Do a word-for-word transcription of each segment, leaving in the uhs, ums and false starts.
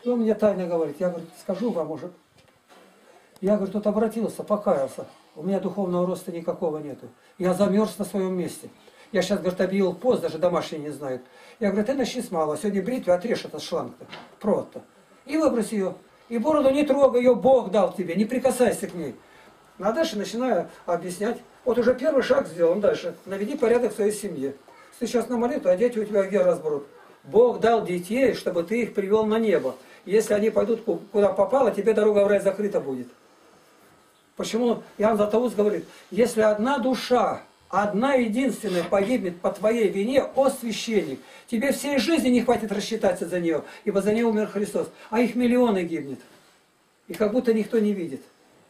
И он мне тайно говорит, я, говорит, скажу вам, может. Я, говорит, тут обратился, покаялся. У меня духовного роста никакого нету. Я замерз на своем месте. Я сейчас, говорит, объявил пост, даже домашние не знают. Я говорю, ты начни с малого. Сегодня бритву отрежь этот шланг-то, провод-то. И выбрось ее. И бороду не трогай, ее Бог дал тебе, не прикасайся к ней. А дальше начинаю объяснять. Вот уже первый шаг сделан дальше. Наведи порядок в своей семье. Ты сейчас на молитву, а дети у тебя где разберут? Бог дал детей, чтобы ты их привел на небо. Если они пойдут куда попало, тебе дорога в рай закрыта будет. Почему Иоанн Златоуст говорит, если одна душа, одна единственная погибнет по твоей вине, о священник, тебе всей жизни не хватит рассчитаться за нее, ибо за нее умер Христос, а их миллионы гибнет. И как будто никто не видит.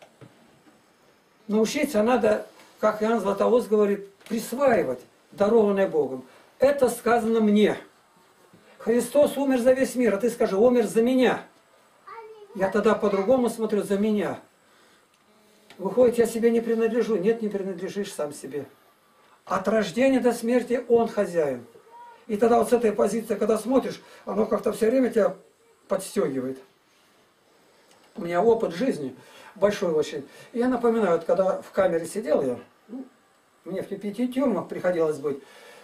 Научиться надо, как Иоанн Златоуст говорит, присваивать дарованное Богом. Это сказано мне. Христос умер за весь мир, а ты скажи, умер за меня. Я тогда по-другому смотрю, за меня. Выходит, я себе не принадлежу. Нет, не принадлежишь сам себе. От рождения до смерти Он хозяин. И тогда вот с этой позиции, когда смотришь, оно как-то все время тебя подстегивает. У меня опыт жизни большой очень. И я напоминаю, вот когда в камере сидел я, ну, мне в пяти тюрьмах приходилось быть,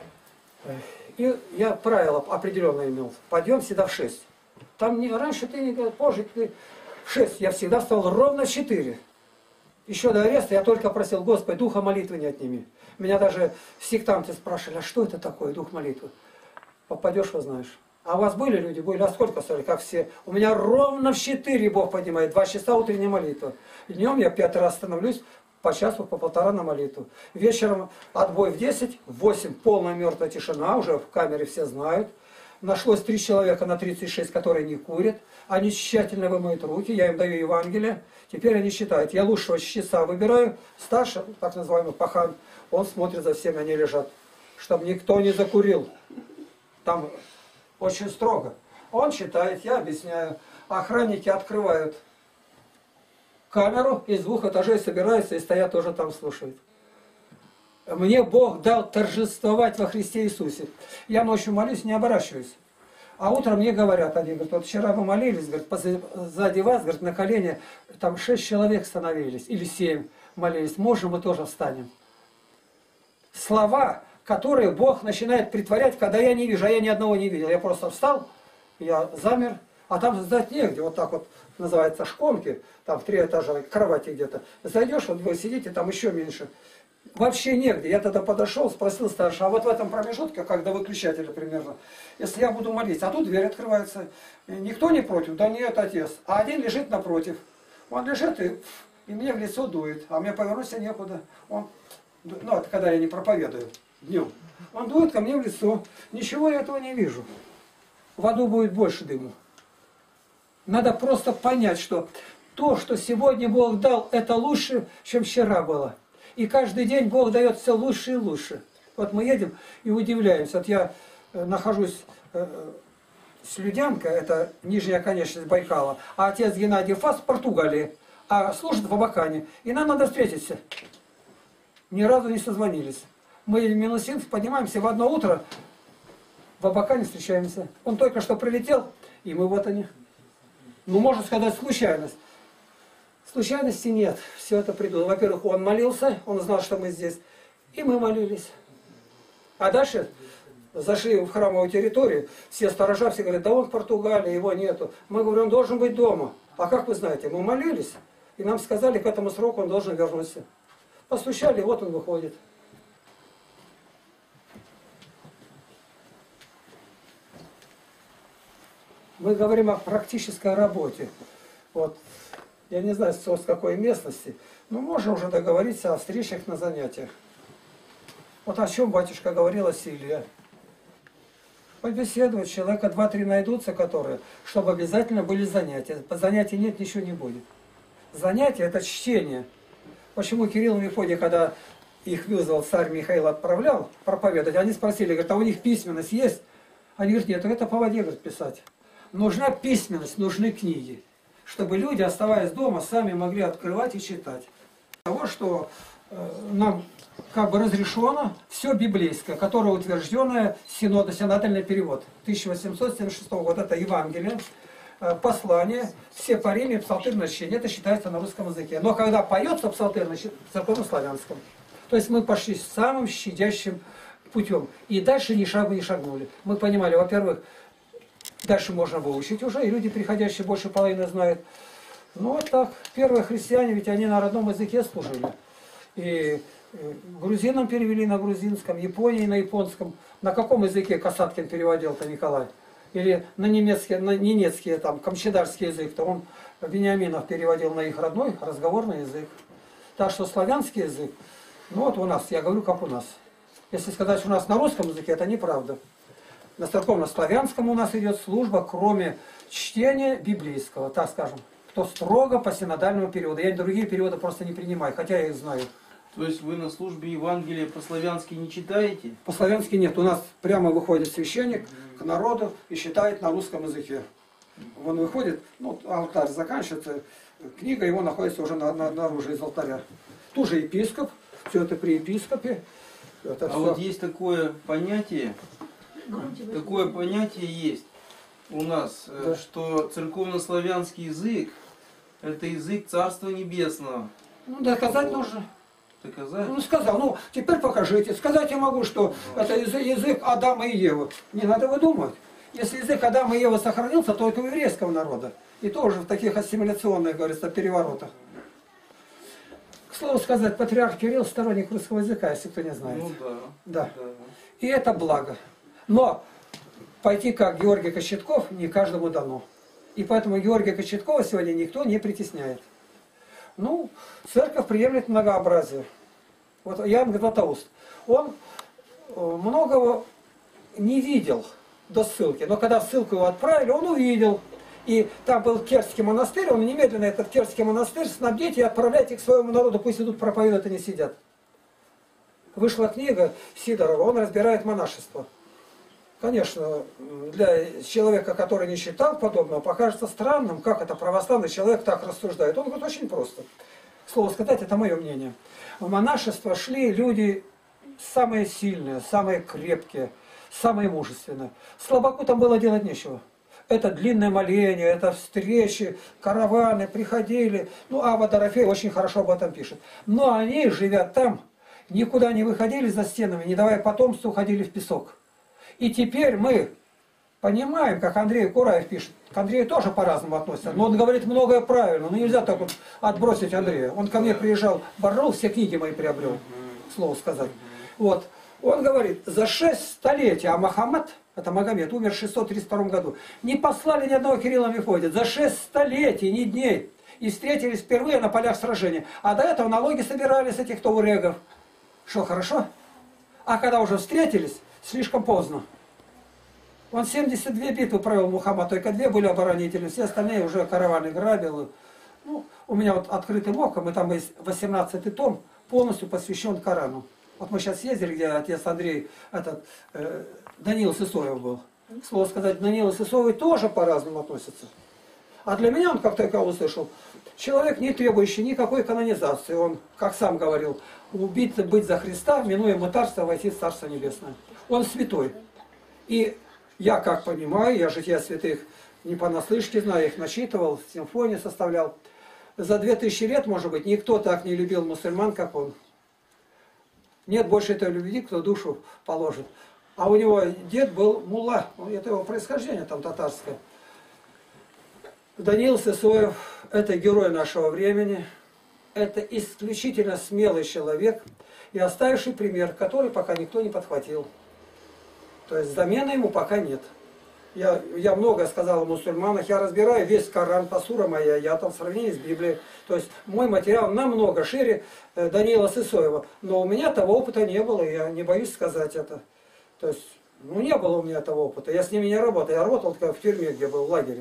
и я правила определенное имел. Подъем всегда в шесть. Там не, раньше ты, не позже ты в шесть. Я всегда встал ровно в четыре. Еще до ареста я только просил, Господи, духа молитвы не отними. Меня даже сектанты спрашивали, а что это такое, дух молитвы? Попадешь, узнаешь. А у вас были люди? Были, а сколько стали, как все? У меня ровно в четыре Бог поднимает, два часа утренняя молитва. Днем я пятый раз становлюсь, по часу, по полтора на молитву. Вечером отбой в десять, в восемь полная мертвая тишина, уже в камере все знают. Нашлось три человека на тридцать шесть, которые не курят. Они тщательно вымоют руки, я им даю Евангелие. Теперь они считают, я лучшего чтеца выбираю, старший, так называемый пахан, он смотрит за всеми, они лежат. Чтобы никто не закурил. Там очень строго. Он читает, я объясняю. Охранники открывают камеру, из двух этажей собираются и стоят тоже там слушают. Мне Бог дал торжествовать во Христе Иисусе. Я ночью молюсь, не оборачиваюсь. А утром мне говорят, они говорят, вот вчера вы молились, говорят, сзади вас, говорят, на колени, там шесть человек становились, или семь молились, можем, мы тоже встанем. Слова, которые Бог начинает притворять, когда я не вижу, а я ни одного не видел. Я просто встал, я замер, а там сдать негде, вот так вот называется шконки, там в три этажа, кровати где-то. Зайдешь, вот вы сидите, там еще меньше. Вообще негде. Я тогда подошел, спросил старшего, а вот в этом промежутке, как до выключателя примерно, если я буду молиться, а тут дверь открывается, и никто не против, да нет, отец, а один лежит напротив. Он лежит и, и мне в лицо дует, а мне повернуться некуда. Он, ну, это когда я не проповедую днем. Он дует ко мне в лицо, ничего я этого не вижу. В аду будет больше дыму. Надо просто понять, что то, что сегодня Бог дал, это лучше, чем вчера было. И каждый день Бог дает все лучше и лучше. Вот мы едем и удивляемся. Вот я нахожусь с Людянкой, это нижняя конечность Байкала, а отец Геннадий Фас в Португалии, а служит в Абакане. И нам надо встретиться. Ни разу не созвонились. Мы в Минусинск поднимаемся в одно утро, в Абакане встречаемся. Он только что прилетел, и мы вот они. Ну, можно сказать, случайность. Случайности нет, все это придумано. Во-первых, он молился, он знал, что мы здесь, и мы молились. А дальше зашли в храмовую территорию, все сторожа, все говорят, да он в Португалии, его нету. Мы говорим, он должен быть дома. А как вы знаете, мы молились, и нам сказали, к этому сроку он должен вернуться. Постучали, вот он выходит. Мы говорим о практической работе. Вот. Я не знаю, с какой местности, но можно уже договориться о встречах на занятиях. Вот о чем батюшка говорил о силе. Побеседовать, человека два-три найдутся, которые, чтобы обязательно были занятия. По занятию нет, ничего не будет. Занятие – это чтение. Почему Кирилл и Мефодий, когда их вызвал царь Михаил, отправлял проповедовать, они спросили, говорят, а у них письменность есть? Они говорят, нет, это по воде, говорят, писать. Нужна письменность, нужны книги. Чтобы люди, оставаясь дома, сами могли открывать и читать. Того, что э, нам как бы разрешено все библейское, которое утвержденное синода, синодальный перевод тысяча восемьсот семьдесят шестого года, это Евангелие, послания, все по Риме, псалтырное чтение, это считается на русском языке. Но когда поется псалтырное, церковно-славянском. То есть мы пошли самым щадящим путем. И дальше ни шагу не шагнули. Мы понимали, во-первых, дальше можно выучить уже, и люди, приходящие, больше половины знают. Ну вот так, первые христиане, ведь они на родном языке служили. И грузинам перевели на грузинском, Японии на японском. На каком языке Касаткин переводил-то, Николай? Или на немецкий, на ненецкий, там, камчедарский язык-то он Вениаминов переводил на их родной разговорный язык. Так что славянский язык, ну вот у нас, я говорю, как у нас. Если сказать у нас на русском языке, это неправда. На церковно-славянском у нас идет служба, кроме чтения библейского, так скажем, кто строго по синодальному переводу. Я другие переводы просто не принимаю, хотя я их знаю. То есть вы на службе Евангелия по-славянски не читаете? По-славянски нет. У нас прямо выходит священник к народу и читает на русском языке. Он выходит, ну, алтарь заканчивается, книга его находится уже на, на, наружу из алтаря. Тут же епископ, все это при епископе. Это а все. Вот есть такое понятие, такое понятие есть у нас, да, что церковно-славянский язык — это язык Царства Небесного. Ну, доказать вот. Нужно. Доказать? Ну, сказал, ну, теперь покажите. Сказать я могу, что а. это язык Адама и Евы. Не надо выдумывать. Если язык Адама и Евы сохранился, только у еврейского народа. И тоже в таких ассимиляционных, говорится, переворотах. К слову сказать, патриарх Кирилл сторонник русского языка, если кто не знает. Ну да. Да. да. И это благо. Но пойти как Георгий Кочетков не каждому дано. И поэтому Георгия Кочеткова сегодня никто не притесняет. Ну, церковь приемлет многообразие. Вот Иоанн Златоуст, он многого не видел до ссылки, но когда ссылку его отправили, он увидел. И там был Керчский монастырь, он немедленно этот Керчский монастырь снабдите и отправляйте к своему народу, пусть идут проповедуют, а не сидят. Вышла книга Сидорова, он разбирает монашество. Конечно, для человека, который не считал подобного, покажется странным, как это православный человек так рассуждает. Он говорит, очень просто. Слово сказать, это мое мнение. В монашество шли люди самые сильные, самые крепкие, самые мужественные. Слабаку там было делать нечего. Это длинное моление, это встречи, караваны приходили. Ну, Ава Дорофей очень хорошо об этом пишет. Но они, живя там, никуда не выходили за стенами, не давая потомству, уходили в песок. И теперь мы понимаем, как Андрей Кураев пишет, к Андрею тоже по-разному относятся, но он говорит многое правильно, но нельзя так вот отбросить Андрея. Он ко мне приезжал, борол, все книги мои приобрел, слово сказать. Вот, он говорит, за шесть столетий, а Мохаммад, это Магомед, умер в шестьсот тридцать втором году, не послали ни одного Кирилла Мефодия, за шесть столетий, ни дней, и встретились впервые на полях сражения. А до этого налоги собирали с этих таурегов. Что, хорошо? А когда уже встретились, слишком поздно. Он семьдесят две битвы провел Мухаммад, только две были оборонительные, все остальные уже караваны грабил. Ну, у меня вот открытым оком, и там есть восемнадцатый том, полностью посвящен Корану. Вот мы сейчас ездили, где отец Андрей, этот, э, Даниил Сысоев был. Слово сказать, Даниил Сысоев тоже по-разному относятся. А для меня, он как только услышал, человек, не требующий никакой канонизации. Он, как сам говорил, убить, быть за Христа, минуя мытарство, войти в Царство Небесное. Он святой. И я, как понимаю, я жития святых не понаслышке знаю, я их начитывал, симфонии составлял. За две тысячи лет, может быть, никто так не любил мусульман, как он. Нет больше этой любви, кто душу положит. А у него дед был мулла, это его происхождение там татарское. Даниил Сысоев – это герой нашего времени, это исключительно смелый человек и оставивший пример, который пока никто не подхватил. То есть замены ему пока нет. Я, я много сказал о мусульманах, я разбираю весь Коран, Пасура моя, я там в сравнении с Библией. То есть мой материал намного шире э, Даниила Сысоева. Но у меня того опыта не было, я не боюсь сказать это. То есть, ну не было у меня того опыта, я с ними не работал, я работал только в тюрьме, где был в лагере.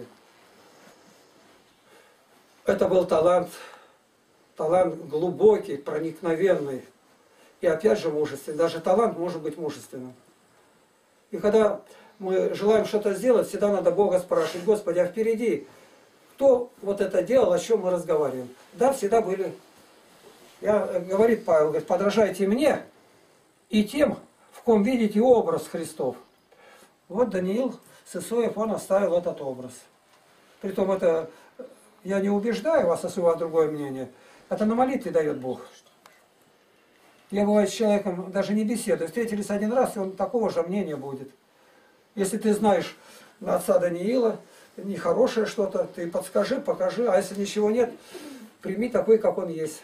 Это был талант, талант глубокий, проникновенный. И опять же мужественный. Даже талант может быть мужественным. И когда мы желаем что-то сделать, всегда надо Бога спрашивать, Господи, а впереди, кто вот это делал, о чем мы разговариваем? Да, всегда были. Я, говорит Павел, говорит, подражайте мне и тем, в ком видите образ Христов. Вот Даниил Сысоев, он оставил этот образ. Притом это, я не убеждаю вас, если у вас другое мнение. Это на молитве дает Бог. Я бываю с человеком, даже не беседую, встретились один раз, и он такого же мнения будет. Если ты знаешь отца Даниила, нехорошее что-то, ты подскажи, покажи, а если ничего нет, прими такой, как он есть.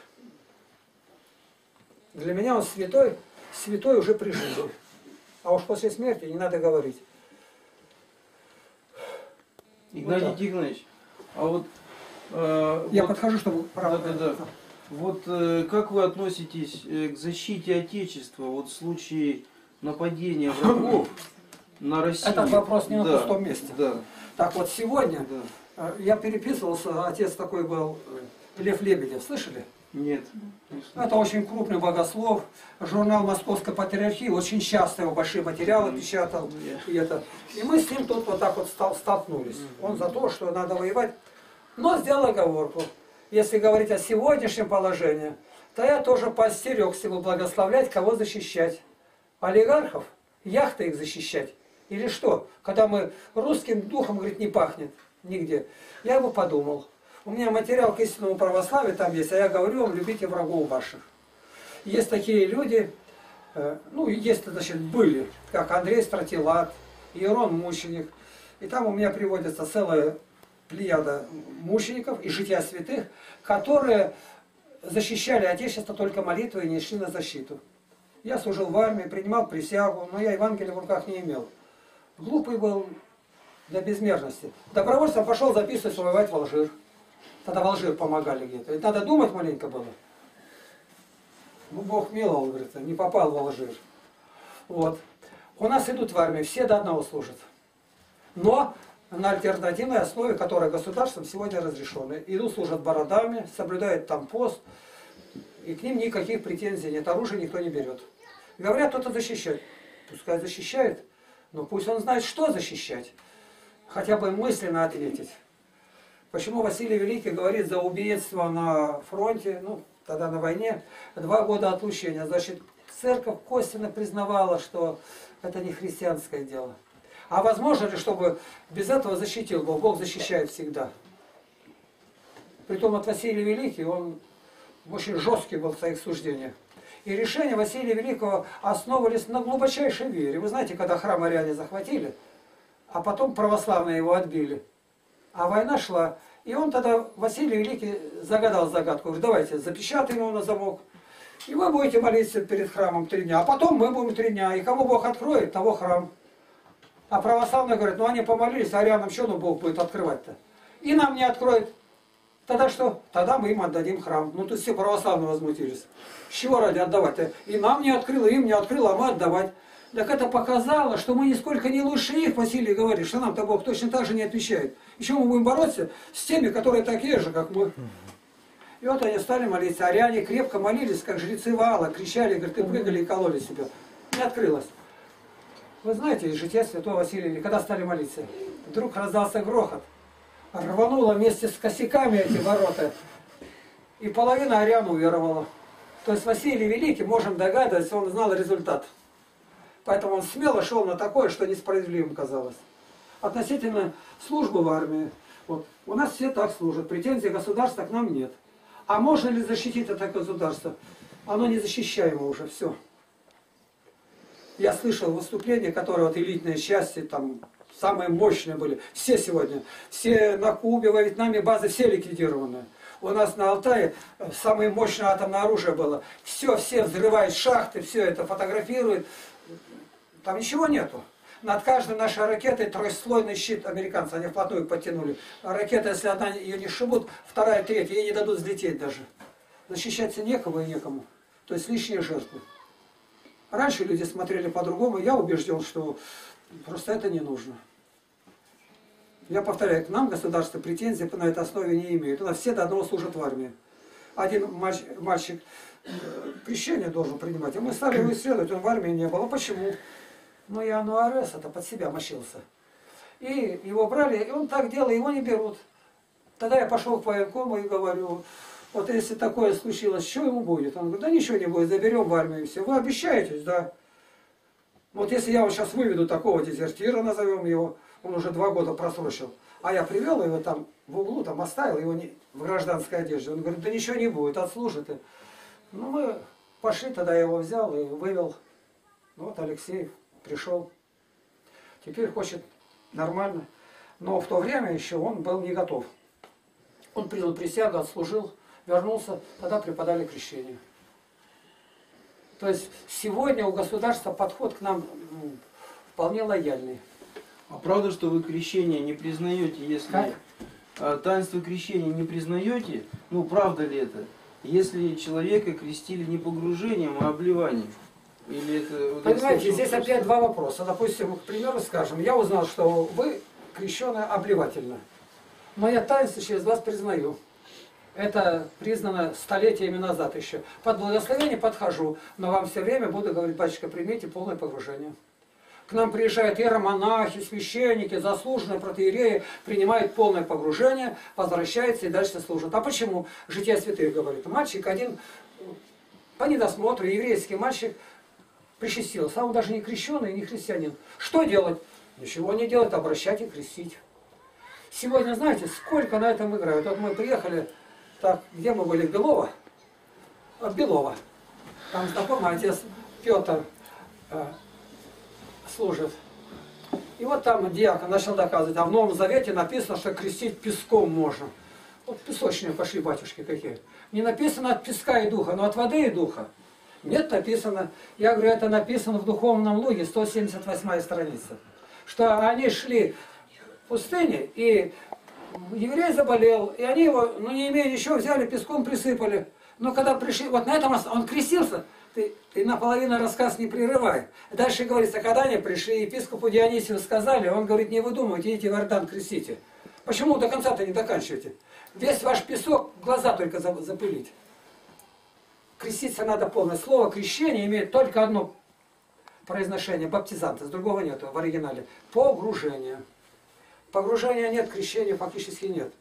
Для меня он святой, святой уже при жизни. А уж после смерти не надо говорить. Игнатий вот Тихонович, а вот... Э, Я вот, подхожу, чтобы... Да, да, да. Вот э, как вы относитесь э, к защите Отечества вот в случае нападения врагов на Россию? Этот вопрос не на да, пустом месте. Да. Так вот, сегодня да. я переписывался, отец такой был, Лев Лебедев, слышали? Нет. Это очень крупный богослов, журнал Московской патриархии, очень часто его большие материалы печатал. И, это. И мы с ним тут вот так вот столкнулись. Он за то, что надо воевать, но сделал оговорку. Если говорить о сегодняшнем положении, то я тоже поостерегся бы благословлять, кого защищать. Олигархов, яхты их защищать. Или что? Когда мы русским духом, говорит, не пахнет нигде. Я бы подумал. У меня материал к истинному православию там есть, а я говорю вам, любите врагов ваших. Есть такие люди, ну, есть, значит, были, как Андрей Стратилат, Иерон Мученик. И там у меня приводится целая плеяда мучеников и жития святых, которые защищали Отечество только молитвой и не шли на защиту. Я служил в армии, принимал присягу, но я Евангелия в руках не имел. Глупый был до безмерности. Добровольцем пошел записывать, воевать в Алжир. Тогда в Алжир помогали где-то. И надо думать маленько было. Ну, Бог миловал, говорится, не попал в Алжир. Вот. У нас идут в армию, все до одного служат. Но на альтернативной основе, которая государством сегодня разрешена. Идут, служат бородами, соблюдают там пост, и к ним никаких претензий нет, оружие никто не берет. Говорят, кто-то защищает. Пускай защищает, но пусть он знает, что защищать. Хотя бы мысленно ответить. Почему Василий Великий говорит за убийство на фронте, ну, тогда на войне, два года отлучения. Значит, церковь косвенно признавала, что это не христианское дело. А возможно ли, чтобы без этого защитил Бог? Бог защищает всегда. Притом от Василия Великий, он очень жесткий был в своих суждениях. И решения Василия Великого основывались на глубочайшей вере. Вы знаете, когда храм ариане захватили, а потом православные его отбили. А война шла, и он тогда, Василий Великий, загадал загадку. Говорит, давайте запечатаем его на замок, и вы будете молиться перед храмом три дня, а потом мы будем три дня. И кому Бог откроет, того храм. А православные говорят, ну они помолились, а арианам что ну Бог будет открывать-то? И нам не откроет. Тогда что? Тогда мы им отдадим храм. Ну тут все православные возмутились. С чего ради отдавать-то? И нам не открыло, им не открыло, а мы отдавать. Так это показало, что мы нисколько не лучше их, Василий говорит, что нам-то Бог точно так же не отвечает. Еще мы будем бороться с теми, которые такие же, как мы. И вот они стали молиться. Ариане крепко молились, как жрецы Ваала, кричали, говорят, и прыгали и кололи себя. Не открылось. Вы знаете, из жития святого Василия, когда стали молиться, вдруг раздался грохот. Рвануло вместе с косяками эти ворота. И половина ариан уверовала. То есть Василий Великий, можем догадываться, он знал результат. Поэтому он смело шел на такое, что несправедливым казалось. Относительно службы в армии. Вот, у нас все так служат. Претензий государства к нам нет. А можно ли защитить это государство? Оно не защищаемо уже, все. Я слышал выступления, которые вот элитные части, там, самые мощные были. Все сегодня. Все на Кубе, во Вьетнаме базы, все ликвидированы. У нас на Алтае самое мощное атомное оружие было. Все, все взрывают шахты, все это фотографируют. Там ничего нету. Над каждой нашей ракетой трехслойный щит американцы, они вплотную подтянули. А ракета, если одна ее не шибут, вторая, третья, ей не дадут взлететь даже. Защищаться некому и некому. То есть лишние жертвы. Раньше люди смотрели по-другому, я убежден, что просто это не нужно. Я повторяю, к нам государство претензий на этой основе не имеет. У нас все до одного служат в армии. Один мальчик, мальчик крещение должен принимать, и мы стали его исследовать, он в армии не был. А почему? Ну, Иоанн это под себя мочился. И его брали, и он так делал, его не берут. Тогда я пошел к военкому и говорю, вот если такое случилось, что ему будет? Он говорит, да ничего не будет, заберем в армию и все. Вы обещаетесь, да? Вот если я вот сейчас выведу такого дезертира, назовем его, он уже два года просрочил, А я привел его там в углу, там оставил его не, в гражданской одежде. Он говорит, да ничего не будет, отслужит. Ну мы пошли, тогда я его взял и вывел. Ну, вот Алексей пришел. Теперь хочет нормально. Но в то время еще он был не готов. Он принял присягу, отслужил, вернулся, тогда преподали крещение. То есть сегодня у государства подход к нам ну, вполне лояльный. А правда, что вы крещение не признаете, если... Как? А, таинство крещения не признаете? Ну, правда ли это? Если человека крестили не погружением, а обливанием? Или это... Вот Понимаете, я здесь слышал, опять два вопроса. Допустим, к примеру, скажем, я узнал, что вы крещены обливательно. Но я таинство через вас признаю. Это признано столетиями назад еще. Под благословение подхожу, но вам все время буду говорить, батюшка, примите полное погружение. К нам приезжают иеромонахи, священники, заслуженные протоиереи, принимают полное погружение, возвращаются и дальше служат. А почему? Жития святых говорит. Мальчик один по недосмотру, еврейский мальчик, причастился, а он даже не крещеный, не христианин. Что делать? Ничего не делать, обращать и крестить. Сегодня, знаете, сколько на этом играют. Вот мы приехали, так, где мы были, в Белово? В Белово. Там знакомый отец Петр э, служит. И вот там диакон начал доказывать, а в Новом Завете написано, что крестить песком можно. Вот песочные пошли батюшки какие. Не написано от песка и духа, но от воды и духа. Нет, написано. Я говорю, это написано в Духовном Луге, сто семьдесят восьмая страница. Что они шли в пустыне, и еврей заболел, и они его, ну не имея ничего, взяли, песком присыпали. Но когда пришли, вот на этом он крестился, ты, ты наполовину рассказ не прерывай. Дальше говорится, когда они пришли, епископу Дионисию сказали, он говорит, не выдумывайте, идите в Иордан крестите. Почему до конца-то не доканчиваете? Весь ваш песок, глаза только запылить. Креститься надо полное. Слово крещение имеет только одно произношение, баптизанта, с другого нету в оригинале. Погружение. Погружения нет, крещения фактически нет.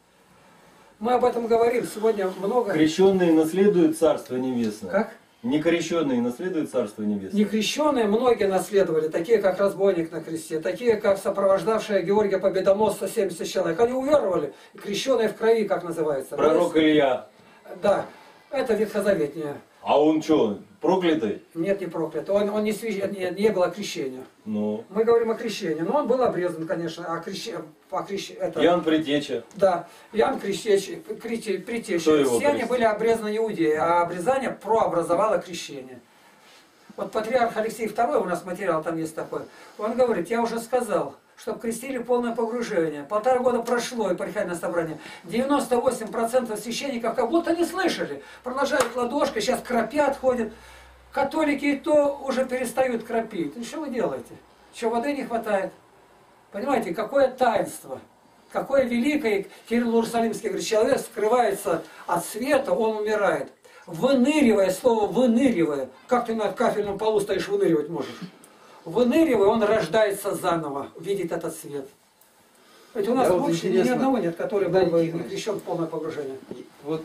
Мы об этом говорим сегодня много. Крещенные наследуют Царство Небесное. Как? Некрещенные наследуют Царство Небесное. Некрещенные многие наследовали, такие как разбойник на кресте, такие как сопровождавшие Георгия Победоносца семьдесят человек. Они уверовали, крещенные в крови, как называется. Пророк Илья. Да, это ветхозаветнее. А он что, проклятый? Нет, не проклят. Он, он не, свящ... не, не было крещения. Ну. Мы говорим о крещении. Но он был обрезан, конечно. А крещ... По крещ... это... Иоанн Предтеча. Да. Иоанн Крещеч... Крите... Предтеча. Все они были обрезаны иудеи, а обрезание прообразовало крещение. Вот патриарх Алексей второй, у нас материал там есть такой, он говорит, я уже сказал, чтобы крестили полное погружение. Полтора года прошло епархиальное собрание. девяносто восемь процентов священников как будто не слышали. Продолжают ладошкой, сейчас кропят, ходят. Католики и то уже перестают кропить. Ну что вы делаете? Что, воды не хватает? Понимаете, какое таинство, какое великое. Кирилл Иерусалимский говорит, человек скрывается от света, он умирает. Выныривая, слово выныривая. Как ты на кафельном полу стоишь, выныривать можешь? Выныривая, он рождается заново, видит этот свет. Ведь у нас да, в вот общине ни одного нет, который был бы интересно. крещен в полное погружение. Вот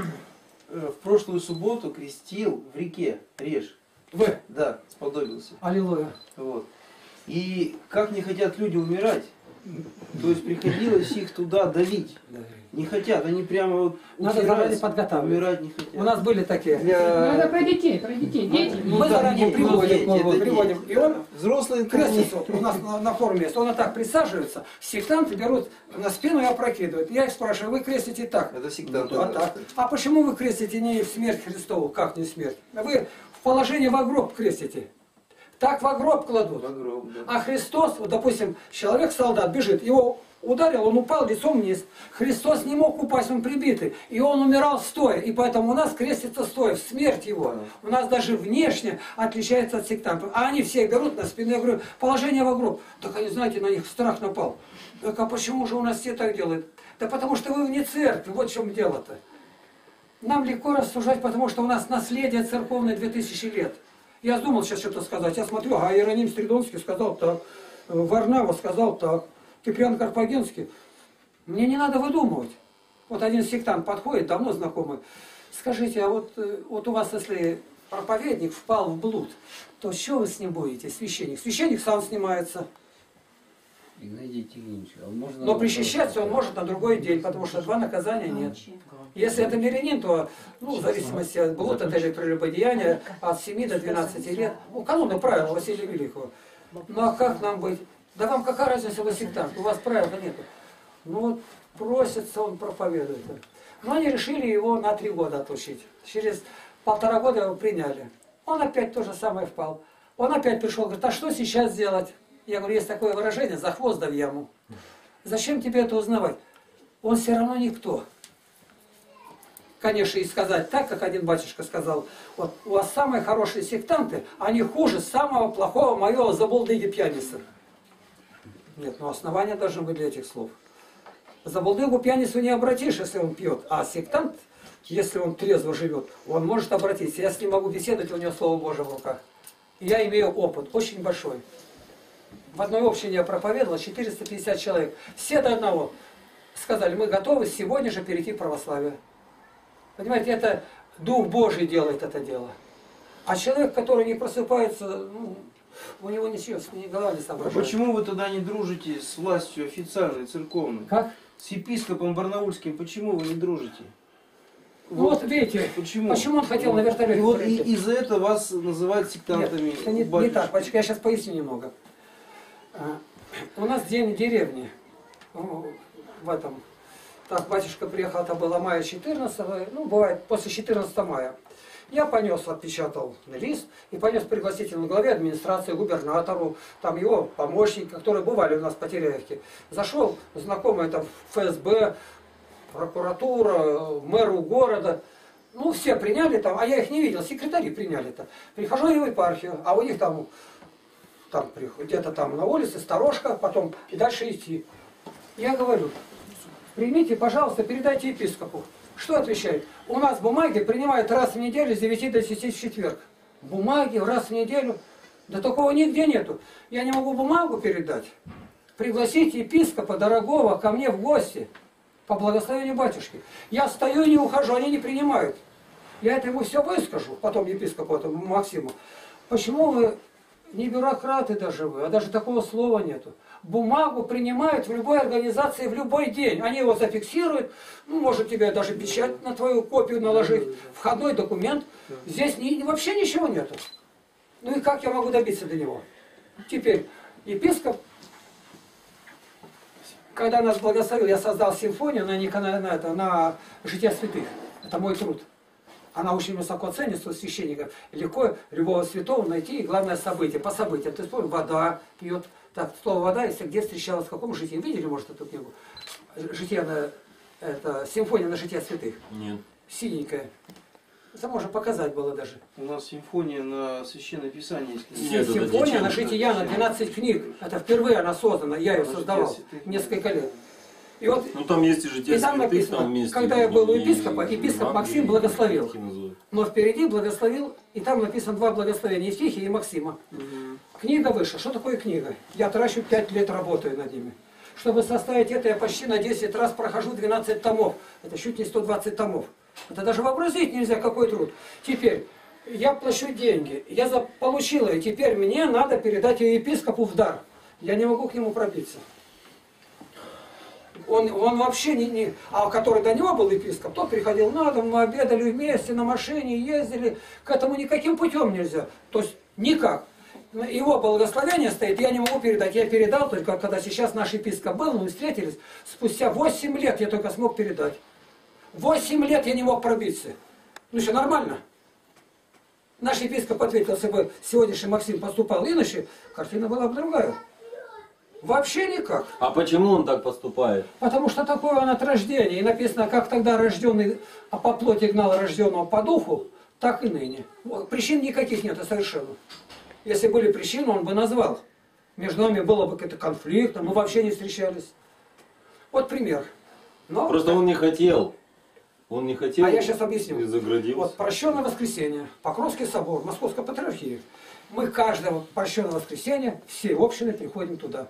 в прошлую субботу крестил в реке Реж. Вы? Да, сподобился. Аллилуйя. Вот. И как не хотят люди умирать, то есть приходилось их туда давить. Не хотят, они прямо вот Надо заранее подготавливать. умирать не хотят. У нас были такие. Ну, это про детей, про детей, дети. Мы да, заранее дети, приводим, дети, это приводим. дети. И он Взрослые крестится, вот у нас на, на форуме есть, он и так присаживается, сектанты берут на спину и опрокидывают. Я их спрашиваю, вы крестите так? Это всегда А, так. А почему вы крестите не в смерть Христову? Как не в смерть? Вы в положении во гроб крестите. Так во гроб кладут. В гроб, да. А Христос, вот, допустим, человек-солдат бежит, его ударил, он упал лицом вниз. Христос не мог упасть, он прибитый. И он умирал стоя. И поэтому у нас крестится стоя, в смерть его. У нас даже внешне отличается от сектантов. А они все берут на спину. Я говорю, положение во гроб. Так они, знаете, на них страх напал. Так а почему же у нас все так делают? Да потому что вы вне церкви, вот в чем дело-то. Нам легко рассуждать, потому что у нас наследие церковное две тысячи лет. Я думал сейчас что-то сказать. Я смотрю, а Иероним Стридонский сказал так. Варнава сказал так. Киприан Карфагенский. Мне не надо выдумывать. Вот один сектант подходит, давно знакомый. Скажите, а вот, вот у вас, если проповедник впал в блуд, то что вы с ним будете, священник? Священник сам снимается. Геннадий Тихонович, а можно... Но причащаться он может на другой день, потому что два наказания нет. Если это мирянин, то, ну, в зависимости от блуда, это или прелюбодеяния, от семи до двенадцати лет. Ну, каноны правила Василия Великого. Ну, а как нам быть? Да вам какая разница, вы сектант? У вас правил-то нету. Ну, вот просится, он проповедует. Но они решили его на три года отучить. Через полтора года его приняли. Он опять то же самое впал. Он опять пришел, говорит, а что сейчас делать? Я говорю, есть такое выражение, за хвост да в яму. Зачем тебе это узнавать? Он все равно никто. Конечно, и сказать так, как один батюшка сказал, вот у вас самые хорошие сектанты, они хуже самого плохого моего забулдыги пьяницы. Нет, ну основания должны быть для этих слов. Забулдыгу пьяницу не обратишь, если он пьет, а сектант, если он трезво живет, он может обратиться. Я с ним могу беседовать, у него Слово Божие в руках. И я имею опыт, очень большой. В одной общине я проповедовал, четыреста пятьдесят человек. Все до одного сказали, мы готовы сегодня же перейти в православие. Понимаете, это Дух Божий делает это дело. А человек, который не просыпается, ну, у него ничего, ни голова не соображает. А почему вы тогда не дружите с властью официальной, церковной? Как? С епископом Барнаульским, почему вы не дружите? Ну вот, вот видите, почему? почему он хотел на вертолете и вот и, из-за этого вас называют сектантами. Нет, это не, не так, батюшка, я сейчас поясню немного. У нас день деревни в этом. Так, батюшка приехал, это было мая четырнадцатого, ну, бывает, после четырнадцатого мая. Я понес, отпечатал лист и понес пригласительный главе администрации, губернатору, там его помощники, которые бывали у нас по Теряевке. Зашел знакомый там в эф эс бэ, прокуратура, мэру города. Ну, все приняли там, а я их не видел, секретари приняли-то. Прихожу я в епархию, а у них там, там где-то там на улице сторожка, потом и дальше идти. Я говорю, примите, пожалуйста, передайте епископу. Что отвечает? У нас бумаги принимают раз в неделю с девяти до десяти в четверг. Бумаги раз в неделю. Да такого нигде нету. Я не могу бумагу передать. Пригласите епископа дорогого ко мне в гости. По благословению батюшки. Я стою и не ухожу, они не принимают. Я это ему все выскажу, потом епископу, этому Максиму. Почему вы не бюрократы даже вы, а даже такого слова нету. Бумагу принимают в любой организации в любой день. Они его зафиксируют, ну, может тебе даже печать на твою копию наложить, входной документ. Здесь ни, вообще ничего нету. Ну и как я могу добиться до него? Теперь епископ, когда нас благословил, я создал симфонию на, на, на, это, на «Житие святых». Это мой труд. Она очень высоко ценится у священников. Легко любого святого найти, и главное событие. По событиям. То есть, помню, вода пьет. Так, слово вода, если где встречалась, в каком житии. Видели, может, эту книгу? Житие на, это, симфония на «Житие святых». Нет. Синенькая. Это можно показать было даже. У нас симфония на Священное Писание. Если Нет, симфония на «Жития» на двенадцать книг. Это впервые она создана. Я ее создавал несколько лет. И вот, ну там есть и «Житие и там святых», написано, там вместе, когда я был у и, епископа, епископ Максим благословил. Но впереди благословил, и там написано два благословения, Евтихия и Максима. Угу. Книга вышла. Что такое книга? Я трачу пять лет, работаю над ними. Чтобы составить это, я почти на десять раз прохожу двенадцать томов. Это чуть не сто двадцать томов. Это даже вообразить нельзя, какой труд. Теперь, я плачу деньги, я за... получил ее, теперь мне надо передать ее епископу в дар. Я не могу к нему пробиться. Он, он вообще не, не... А который до него был епископ, тот приходил на дом, мы обедали вместе, на машине ездили. К этому никаким путем нельзя. То есть никак. Его благословение стоит, я не могу передать. Я передал только, когда сейчас наш епископ был, мы встретились. Спустя восемь лет я только смог передать. восемь лет я не мог пробиться. Ну что, нормально? Наш епископ ответил, если бы сегодняшний Максим поступал иначе, картина была бы другая. Вообще никак. А почему он так поступает? Потому что такое он от рождения. И написано, как тогда рожденный, а по плоти гнал рожденного по духу, так и ныне. Причин никаких нет совершенно. Если были причины, он бы назвал. Между нами было бы какой-то конфликт, мы вообще не встречались. Вот пример. Но, просто он не хотел. Он не хотел. А я сейчас объясню. И заградился. Вот прощенное воскресенье, Покровский собор, Московской патриархии. Мы каждого прощенного воскресенья, все общины приходим туда.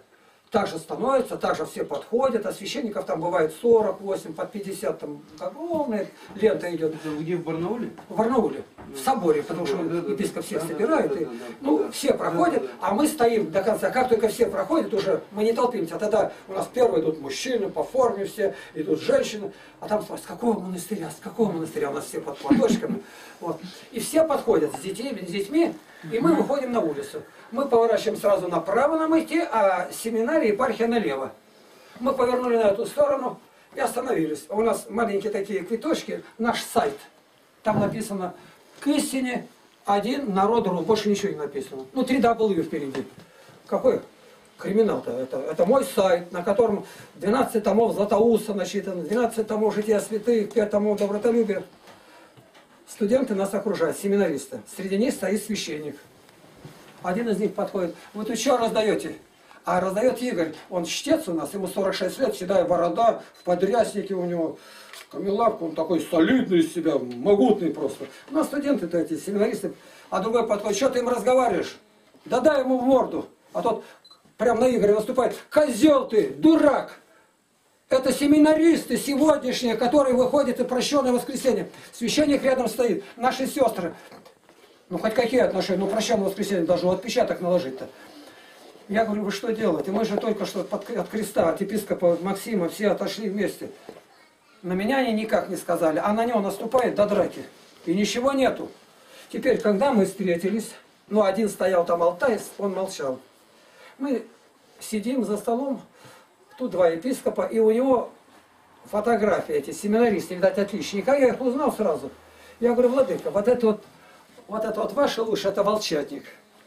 Так же становится, так же все подходят, а священников там бывает сорок восемь, под пятьдесят, там огромная лента идет. Это где, в Барнауле? В Барнауле, в соборе, потому что Да, да, да. епископ всех Да, да, собирает. да, и, да, да, ну, да. все проходят, Да, да, да. а мы стоим до конца. Как только все проходят, уже мы не толпимся. Тогда у нас первые идут мужчины по форме все, идут женщины. А там спрашивают, с какого монастыря, с какого монастыря? У нас все под платочками. Вот. И все подходят с детьми, с детьми, и мы выходим на улицу. Мы поворачиваем сразу направо нам идти, а семинария, епархия налево. Мы повернули на эту сторону и остановились. У нас маленькие такие квиточки, наш сайт. Там написано «К истине один народ.ру». Больше ничего не написано. Ну, три дабл ю впереди. Какой криминал-то? Это, это мой сайт, на котором двенадцать томов Златоуста насчитано, двенадцать томов Жития святых, пять томов Добротолюбия. Студенты нас окружают, семинаристы. Среди них стоит священник. Один из них подходит. Вы тут что раздаете? А раздает Игорь. Он чтец у нас, ему сорок шесть лет, седая борода, в подряснике у него камелавка, он такой солидный из себя, могутный просто. Ну, а студенты-то эти, семинаристы. А другой подходит, что ты им разговариваешь? Да дай ему в морду. А тот прям на Игоря наступает. Козел ты, дурак! Это семинаристы сегодняшние, которые выходят и прощенное воскресенье. Священник рядом стоит, наши сестры. Ну, хоть какие отношения? Ну, прощенное воскресенье, даже вот отпечаток наложить-то. Я говорю, вы что делаете? Мы же только что под, от креста, от епископа Максима, все отошли вместе. На меня они никак не сказали, а на него наступает до драки. И ничего нету. Теперь, когда мы встретились, ну, один стоял там Алтай, он молчал. Мы сидим за столом, тут два епископа, и у него фотографии эти, семинаристы, видать, отличника. Я их узнал сразу. Я говорю, владыка, вот это вот, вот это вот ваше лучше, это волчатник.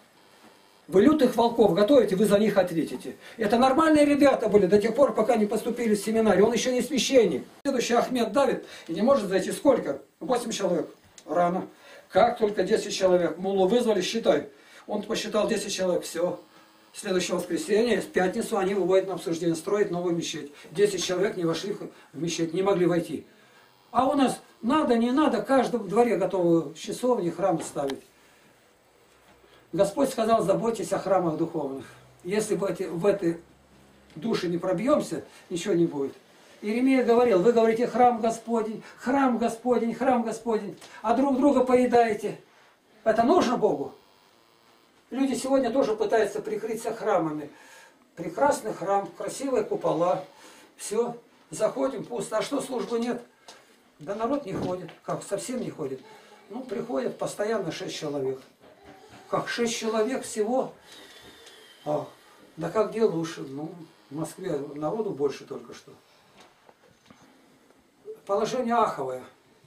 Вы лютых волков готовите, вы за них ответите. Это нормальные ребята были до тех пор, пока не поступили в семинарий. Он еще не священник. Следующий Ахмед давит и не может зайти. Сколько? восемь человек. Рано. Как только десять человек. Муллу вызвали, считай. Он посчитал десять человек. Все. Следующее воскресенье, в пятницу они выводят на обсуждение, строят новую мечеть. десять человек не вошли в мечеть, не могли войти. А у нас надо, не надо, каждому дворе готовы часовни, храмы ставить. Господь сказал, заботьтесь о храмах духовных. Если в эти, в этой душе не пробьемся, ничего не будет. Иеремия говорил, вы говорите храм Господень, храм Господень, храм Господень, а друг друга поедаете. Это нужно Богу? Люди сегодня тоже пытаются прикрыться храмами. Прекрасный храм, красивые купола. Все, заходим, пусто. А что, службы нет? Да народ не ходит. Как, совсем не ходит? Ну, приходят постоянно шесть человек. Как, шесть человек всего? А, да как где лучше? Ну, в Москве народу больше только что. Положение аховое.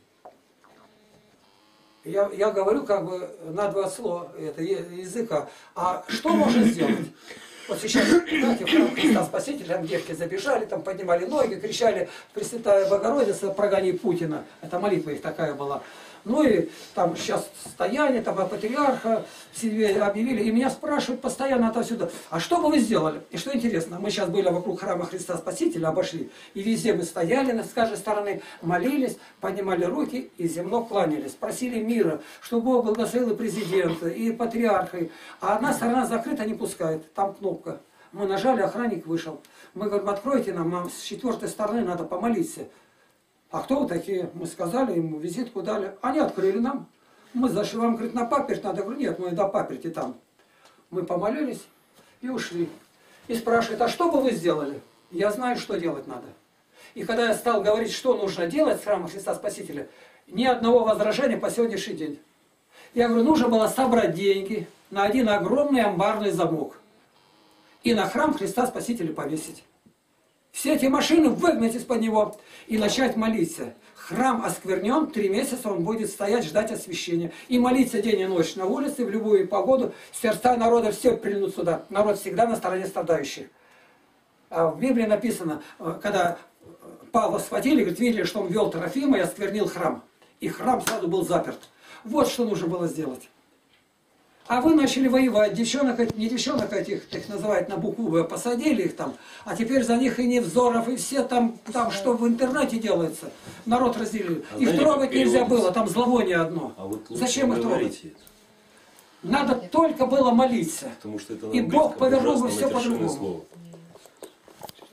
Я, я говорю как бы на два слова это, языка. А что можно сделать? Вот сейчас, знаете, в храм Христа Спасителя, там девки забежали, там поднимали ноги, кричали «Пресвятая Богородица, прогони Путина». Это молитва их такая была. Ну и там сейчас стояние, там патриарха себе объявили. И меня спрашивают постоянно отовсюду, а что бы вы сделали? И что интересно, мы сейчас были вокруг храма Христа Спасителя, обошли. И везде мы стояли, с каждой стороны молились, поднимали руки и земно кланялись. Просили мира, чтобы Бог благословил и президента, и патриарха. А одна сторона закрыта, не пускает. Там кнопка. Мы нажали, охранник вышел. Мы говорим, откройте нам, нам с четвертой стороны надо помолиться. А кто вы такие? Мы сказали ему, визитку дали. Они открыли нам. Мы зашли, вам, говорит, на паперть надо. Я говорю, нет, мы до паперти там. Мы помолились и ушли. И спрашивает, а что бы вы сделали? Я знаю, что делать надо. И когда я стал говорить, что нужно делать с храмом Христа Спасителя, ни одного возражения по сегодняшний день. Я говорю, нужно было собрать деньги на один огромный амбарный замок. И на храм Христа Спасителя повесить. Все эти машины выгнать из-под него и начать молиться. Храм осквернен, три месяца он будет стоять, ждать освящения. И молиться день и ночь на улице, в любую погоду. Сердца народа все прильнут сюда. Народ всегда на стороне страдающих. А в Библии написано, когда Павла схватили, говорит, видели, что он вел Трофима и осквернил храм. И храм сразу был заперт. Вот что нужно было сделать. А вы начали воевать, девчонок, не девчонок этих, их называют на букву Б, посадили их там, а теперь за них и Невзоров, и все там, там что в интернете делается, народ разделили. А их трогать нельзя было, там зловоние одно. А вот зачем их трогать? Это. Надо только было молиться. Потому что это и Бог повернул бы все по-другому.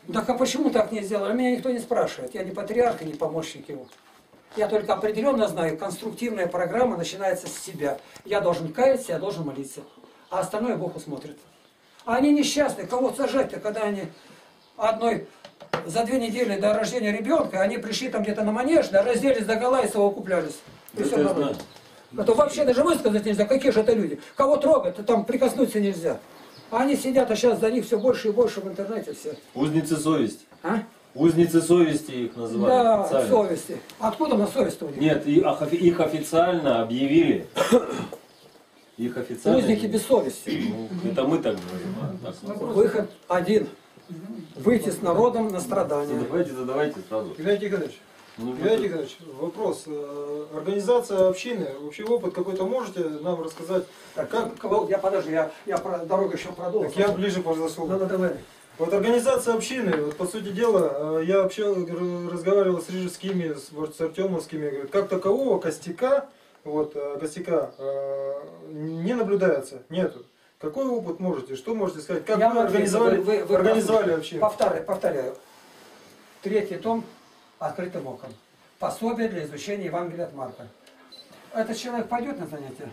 Так а почему так не сделали? Меня никто не спрашивает. Я не патриарх и не помощник его. Я только определенно знаю, конструктивная программа начинается с себя. Я должен каяться, я должен молиться. А остальное Бог усмотрит. А они несчастны. Кого сажать-то, когда они одной за две недели до рождения ребенка, они пришли там где-то на манеж, да, разделись догола и совокуплялись. И все нормально. Это вообще даже высказать нельзя. Какие же это люди? Кого трогать, там прикоснуться нельзя. А они сидят, а сейчас за них все больше и больше в интернете все. Узницы совести. А? Узницы совести их называют. Да, официально. совести. Откуда на совесть у них? Нет, и- ах- их официально объявили. Их официально. Узники без совести. Ну, это мы так говорим. А так, Выход один. Выйти с народом на страдания. задавайте, задавайте сразу. Геннадий Игоревич, Ну, Геннадий Игоревич, вопрос. Э, Организация общины, общий опыт какой-то можете нам рассказать? Так, Как? кого- я подожди, я, я про дорогу еще продолжу. Так я ближе подошел. Ну, ну, давай. Вот организация общины, вот, по сути дела, э, я вообще разговаривал с рижскими, с, вот, с артемовскими, говорят, как такового костяка, вот, э, костяка э, не наблюдается, нету. Какой опыт можете, что можете сказать, как Я вы вам отвечу, организовали, вы- вы организовали послушайте. общину? Повторяю, повторяю. Третий том «Открытым оком». Пособие для изучения Евангелия от Марка. Этот человек пойдет на занятия?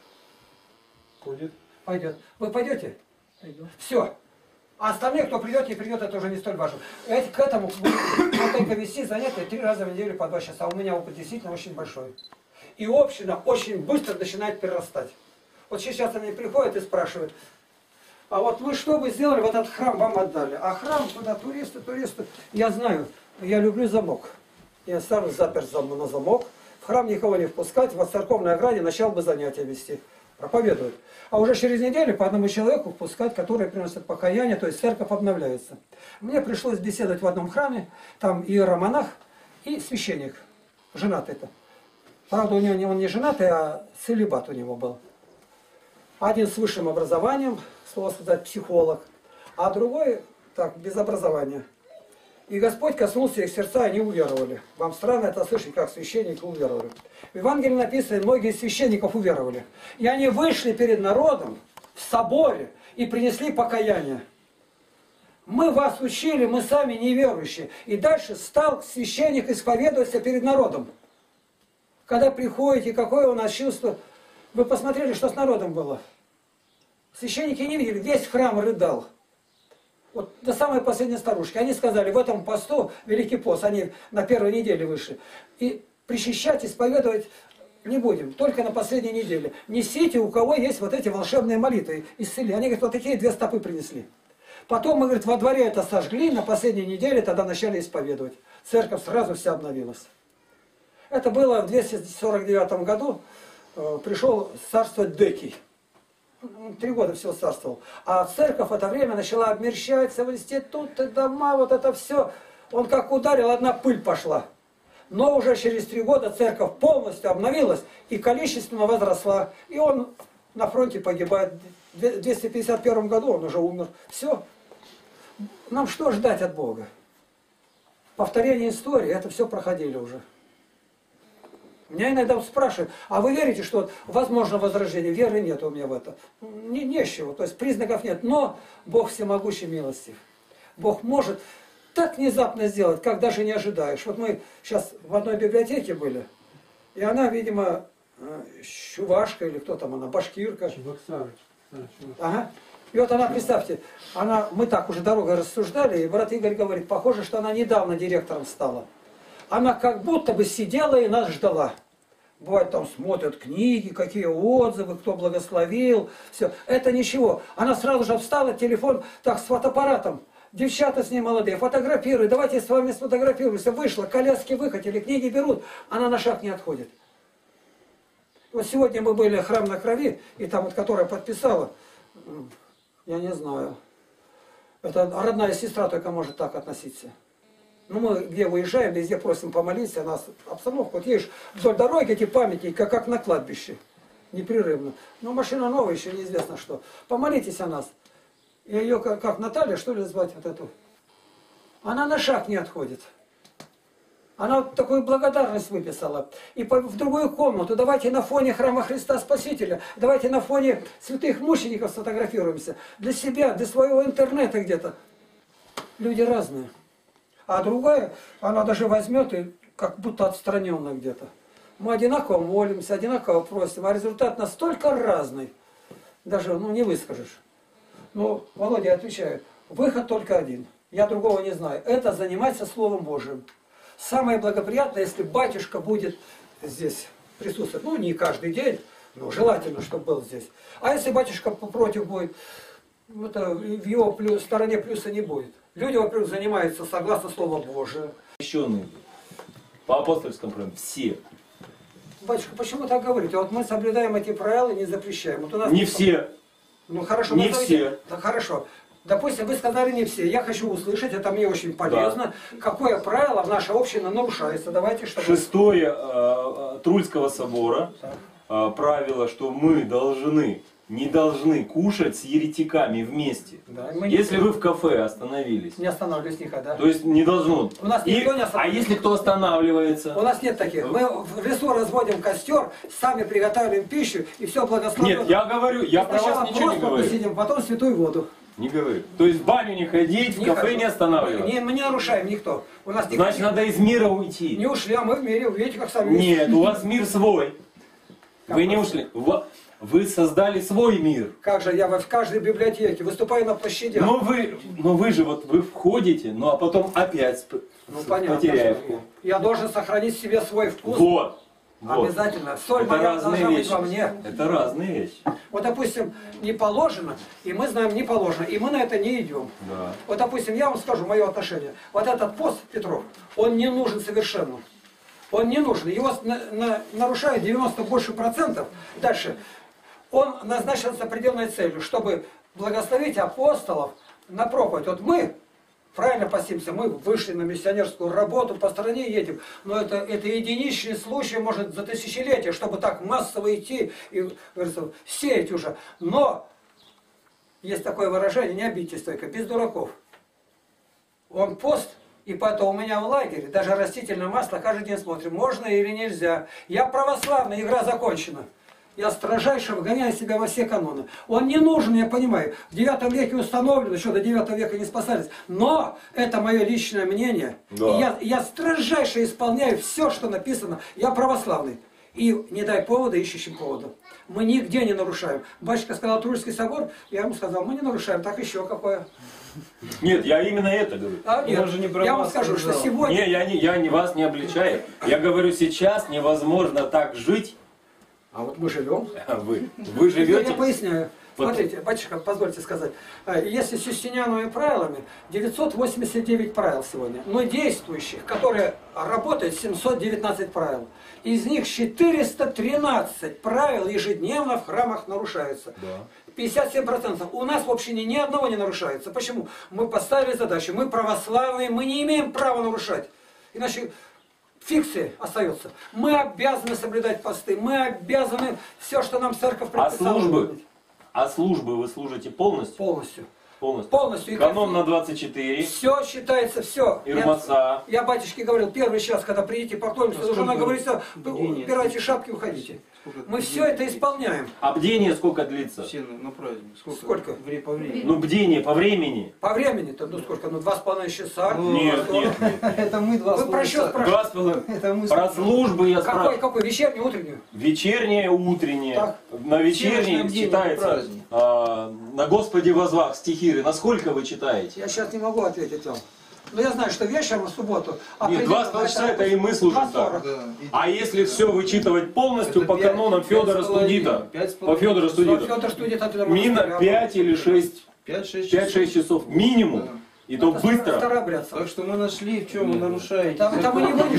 Ходит. Пойдет. Вы пойдете? Пойду. Все. А остальные, кто придет, не придет, это уже не столь важно. Эти, к этому вот только вести занятия три раза в неделю по два часа. У меня опыт действительно очень большой. И община очень быстро начинает перерастать. Вот сейчас они приходят и спрашивают, а вот вы что бы сделали, вот этот храм вам отдали. А храм, туда туристы, туристы. Я знаю, я люблю замок. Я сам запер зам- на замок. В храм никого не впускать, в церковной ограде начал бы занятия вести. Проповедуют. А уже через неделю по одному человеку впускать, который приносит покаяние, то есть церковь обновляется. Мне пришлось беседовать в одном храме, там иеромонах и священник, женатый-то. Правда, у него не, он не женатый, а целибат у него был. Один с высшим образованием, слово сказать, психолог, а другой, так, без образования. И Господь коснулся их сердца, они уверовали. Вам странно это слышать, как священники уверовали. В Евангелии написано, многие из священников уверовали. И они вышли перед народом в соборе и принесли покаяние. Мы вас учили, мы сами неверующие. И дальше стал священник исповедоваться перед народом. Когда приходите, какое у нас чувство... Вы посмотрели, что с народом было? Священники не видели, весь храм рыдал. Вот до самой последней старушки. Они сказали, в этом посту, Великий пост, они на первой неделе вышли. И причащать, исповедовать не будем, только на последней неделе. Несите, у кого есть вот эти волшебные молитвы, исцели. Они говорят, вот такие две стопы принесли. Потом, мы, говорит, во дворе это сожгли, на последней неделе тогда начали исповедовать. Церковь сразу вся обновилась. Это было в двести сорок девятом году. Пришел царствовать Декий. Три года всего царствовал. А церковь в это время начала обмерщаться в институты, дома, вот это все. Он как ударил, одна пыль пошла. Но уже через три года церковь полностью обновилась и количественно возросла. И он на фронте погибает. В двести пятьдесят первом году он уже умер. Все. Нам что ждать от Бога? Повторение истории, это все проходили уже. Меня иногда спрашивают, а вы верите, что возможно возрождение? Веры нет у меня в это. Не, не с чего, то есть признаков нет. Но Бог всемогущий, милостив. Бог может так внезапно сделать, как даже не ожидаешь. Вот мы сейчас в одной библиотеке были, и она, видимо, чувашка или кто там она, башкирка. Ага. И вот она, представьте, она, мы так уже дорогой рассуждали, и брат Игорь говорит, похоже, что она недавно директором стала. Она как будто бы сидела и нас ждала. Бывает, там смотрят книги, какие отзывы, кто благословил, все. Это ничего. Она сразу же встала, телефон, так, с фотоаппаратом. Девчата с ней молодые, фотографируют, давайте с вами сфотографируемся. Вышла, коляски выкатили, книги берут, она на шаг не отходит. Вот сегодня мы были в храм на крови, и там вот, которая подписала, я не знаю, это родная сестра только может так относиться. Ну, мы где выезжаем, везде просим помолиться, нас обстановка, вот едешь вдоль дороги, эти памятники, как, как на кладбище, непрерывно. Но машина новая, еще неизвестно что. Помолитесь о нас. И ее, как, как Наталья, что ли, звать вот эту? Она на шаг не отходит. Она вот такую благодарность выписала. И по, в другую комнату, давайте на фоне храма Христа Спасителя, давайте на фоне святых мучеников сфотографируемся. Для себя, для своего интернета где-то. Люди разные. А другая, она даже возьмет и как будто отстраненно где-то. Мы одинаково молимся, одинаково просим, а результат настолько разный. Даже ну, не выскажешь. Ну, Володя отвечает, выход только один. Я другого не знаю. Это заниматься Словом Божьим. Самое благоприятное, если батюшка будет здесь присутствовать. Ну, не каждый день, но желательно, чтобы был здесь. А если батюшка против будет, это в его плюс, стороне плюса не будет. Люди, во-первых, занимаются согласно Слову Божию. Крещенные по апостольскому правилу все. Батюшка, почему так говорите? Вот мы соблюдаем эти правила, не запрещаем. Вот у нас Не все. Ну хорошо, Не назовите. все. Да хорошо. Допустим, вы сказали не все. Я хочу услышать, это мне очень полезно. Да. Какое правило в нашей общине нарушается? Давайте, чтобы... Шестое э, Трульского собора э, правило, что мы должны, не должны кушать с еретиками вместе. Да, мы если не... вы в кафе остановились. Не останавливаюсь никогда. То есть не должно. У нас И, никто не а если кто останавливается? У нас нет таких. Мы в лесу разводим костер, сами приготавливаем пищу и все благословенно. Нет, я говорю, я про вас ничего не говорю. Посидим, потом святую воду. Не говорю. То есть в баню не ходить, в Не кафе хочу. не останавливаться. Не, мы не нарушаем никто. У нас никто... Значит, надо из мира уйти. Не ушли, а мы в мире. Видите, как сами... Нет, у вас мир свой. Как Вы не вас? ушли. Вы создали свой мир. Как же я в каждой библиотеке выступаю на площадях. Но вы, но вы же вот вы входите, ну а потом опять Ну, понятно, потеряев. я должен сохранить себе свой вкус. Вот. Вот. Обязательно. Соль Это моя разные должна быть вещи. во мне. Это разные вещи. Вот, допустим, не положено, и мы знаем, не положено, и мы на это не идем. Да. Вот, допустим, я вам скажу мое отношение. Вот этот пост, Петров, он не нужен совершенно. Он не нужен. Его на, на, нарушает девяносто больше процентов. Дальше. Он назначен с определенной целью, чтобы благословить апостолов на проповедь. Вот мы правильно постимся, мы вышли на миссионерскую работу, по стране едем, но это, это единичный случай, может, за тысячелетия, чтобы так массово идти и, говорится, сеять уже. Но есть такое выражение, не обидитесь только, без дураков. Он пост, и поэтому у меня в лагере даже растительное масло каждый день смотрим, можно или нельзя. Я православный, игра закончена. Я строжайше выгоняю себя во все каноны. Он не нужен, я понимаю. В девятом веке установлено, еще до девятого века не спасались. Но это мое личное мнение. Да. И я, я строжайше исполняю все, что написано. Я православный. И не дай повода, ищущим повода. Мы нигде не нарушаем. Батюшка сказал Трульский собор, я ему сказал, мы не нарушаем. Так еще какое. Нет, я именно это говорю. А, нет, же не про я вам вас скажу, сказал. что сегодня... Не, я, не, я не вас не обличаю. Я говорю, сейчас невозможно так жить. А вот мы живем. А Вы, вы Я живете. поясняю. Вот. Смотрите, батюшка, позвольте сказать. Если с юстиниановыми правилами, девятьсот восемьдесят девять правил сегодня, но действующих, которые работают, семьсот девятнадцать правил. Из них четыреста тринадцать правил ежедневно в храмах нарушаются. Да. пятьдесят семь процентов. У нас в общине ни одного не нарушается. Почему? Мы поставили задачу, мы православные, мы не имеем права нарушать. Иначе... Фикция остается. Мы обязаны соблюдать посты, мы обязаны все, что нам церковь А предписала. службы? А службы вы служите полностью? Полностью. Полностью. Полностью. И Канон на двадцать четыре. все считается, все. Ирмаса. Я, я батюшке говорил, первый час, когда приедете поклониться, жена говорит, все, убирайте шапки, уходите. Мы все это исполняем. А бдение сколько длится? Все на, на праздник. Сколько? Сколько? Вре по времени. Ну бдение по времени. По времени-то, ну сколько, ну два с половиной часа. Нет, нет. Это мы два Вы про счет спрашиваете? Два с половиной. Это мы Про службы я Какой, спрашиваю. какой? Вечернюю, утреннюю? Вечернее, утреннее. Так. На вечернее Вечернее бдение, читается. праздник. а, на Господе возвах стихиры. Насколько вы читаете? Я сейчас не могу ответить вам. Но я знаю, что вечером в субботу... Нет, два с половиной часа это и мы служим два сорок. так. Да. И- А если все вычитывать полностью Это по пять- канонам пять Федора с половиной, Студита? пять с По половиной Федору часов. Студиту. Федор Студит, это Мина пять или шесть, пять-шесть пять-шесть часов минимум. Да. И то быстро. Старообрядцев. Так что мы нашли, в чем вы нарушаете. Там, там мы не будем.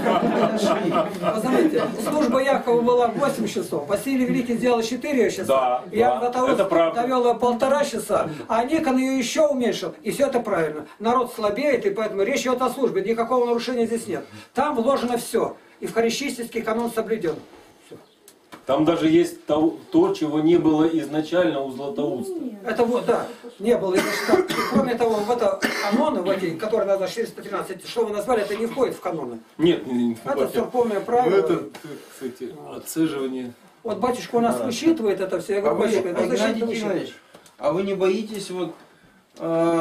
Вы знаете, служба Якова была восемь часов. Василий Великий сделал четыре часа. Да, Я да, Златоуст это правда. довел ее полтора часа, а Никон ее еще уменьшил. И все это правильно. Народ слабеет, и поэтому речь идет о службе. Никакого нарушения здесь нет. Там вложено все. И евхаристический канон соблюден. Там даже есть то, то, чего не было изначально у Златоуста. Это вот, да, не было. И кроме того, в это каноны, в эти, которые надо четыреста тринадцать, что вы назвали, это не входит в каноны. Нет, не, не Это церковное Ну, правило. это, кстати, отцеживание. Вот батюшка у нас высчитывает это все. Я А говорю, вы, батюшка, это Игнатий зачем ты Тихонович, высчитываешь? а вы не боитесь вот э,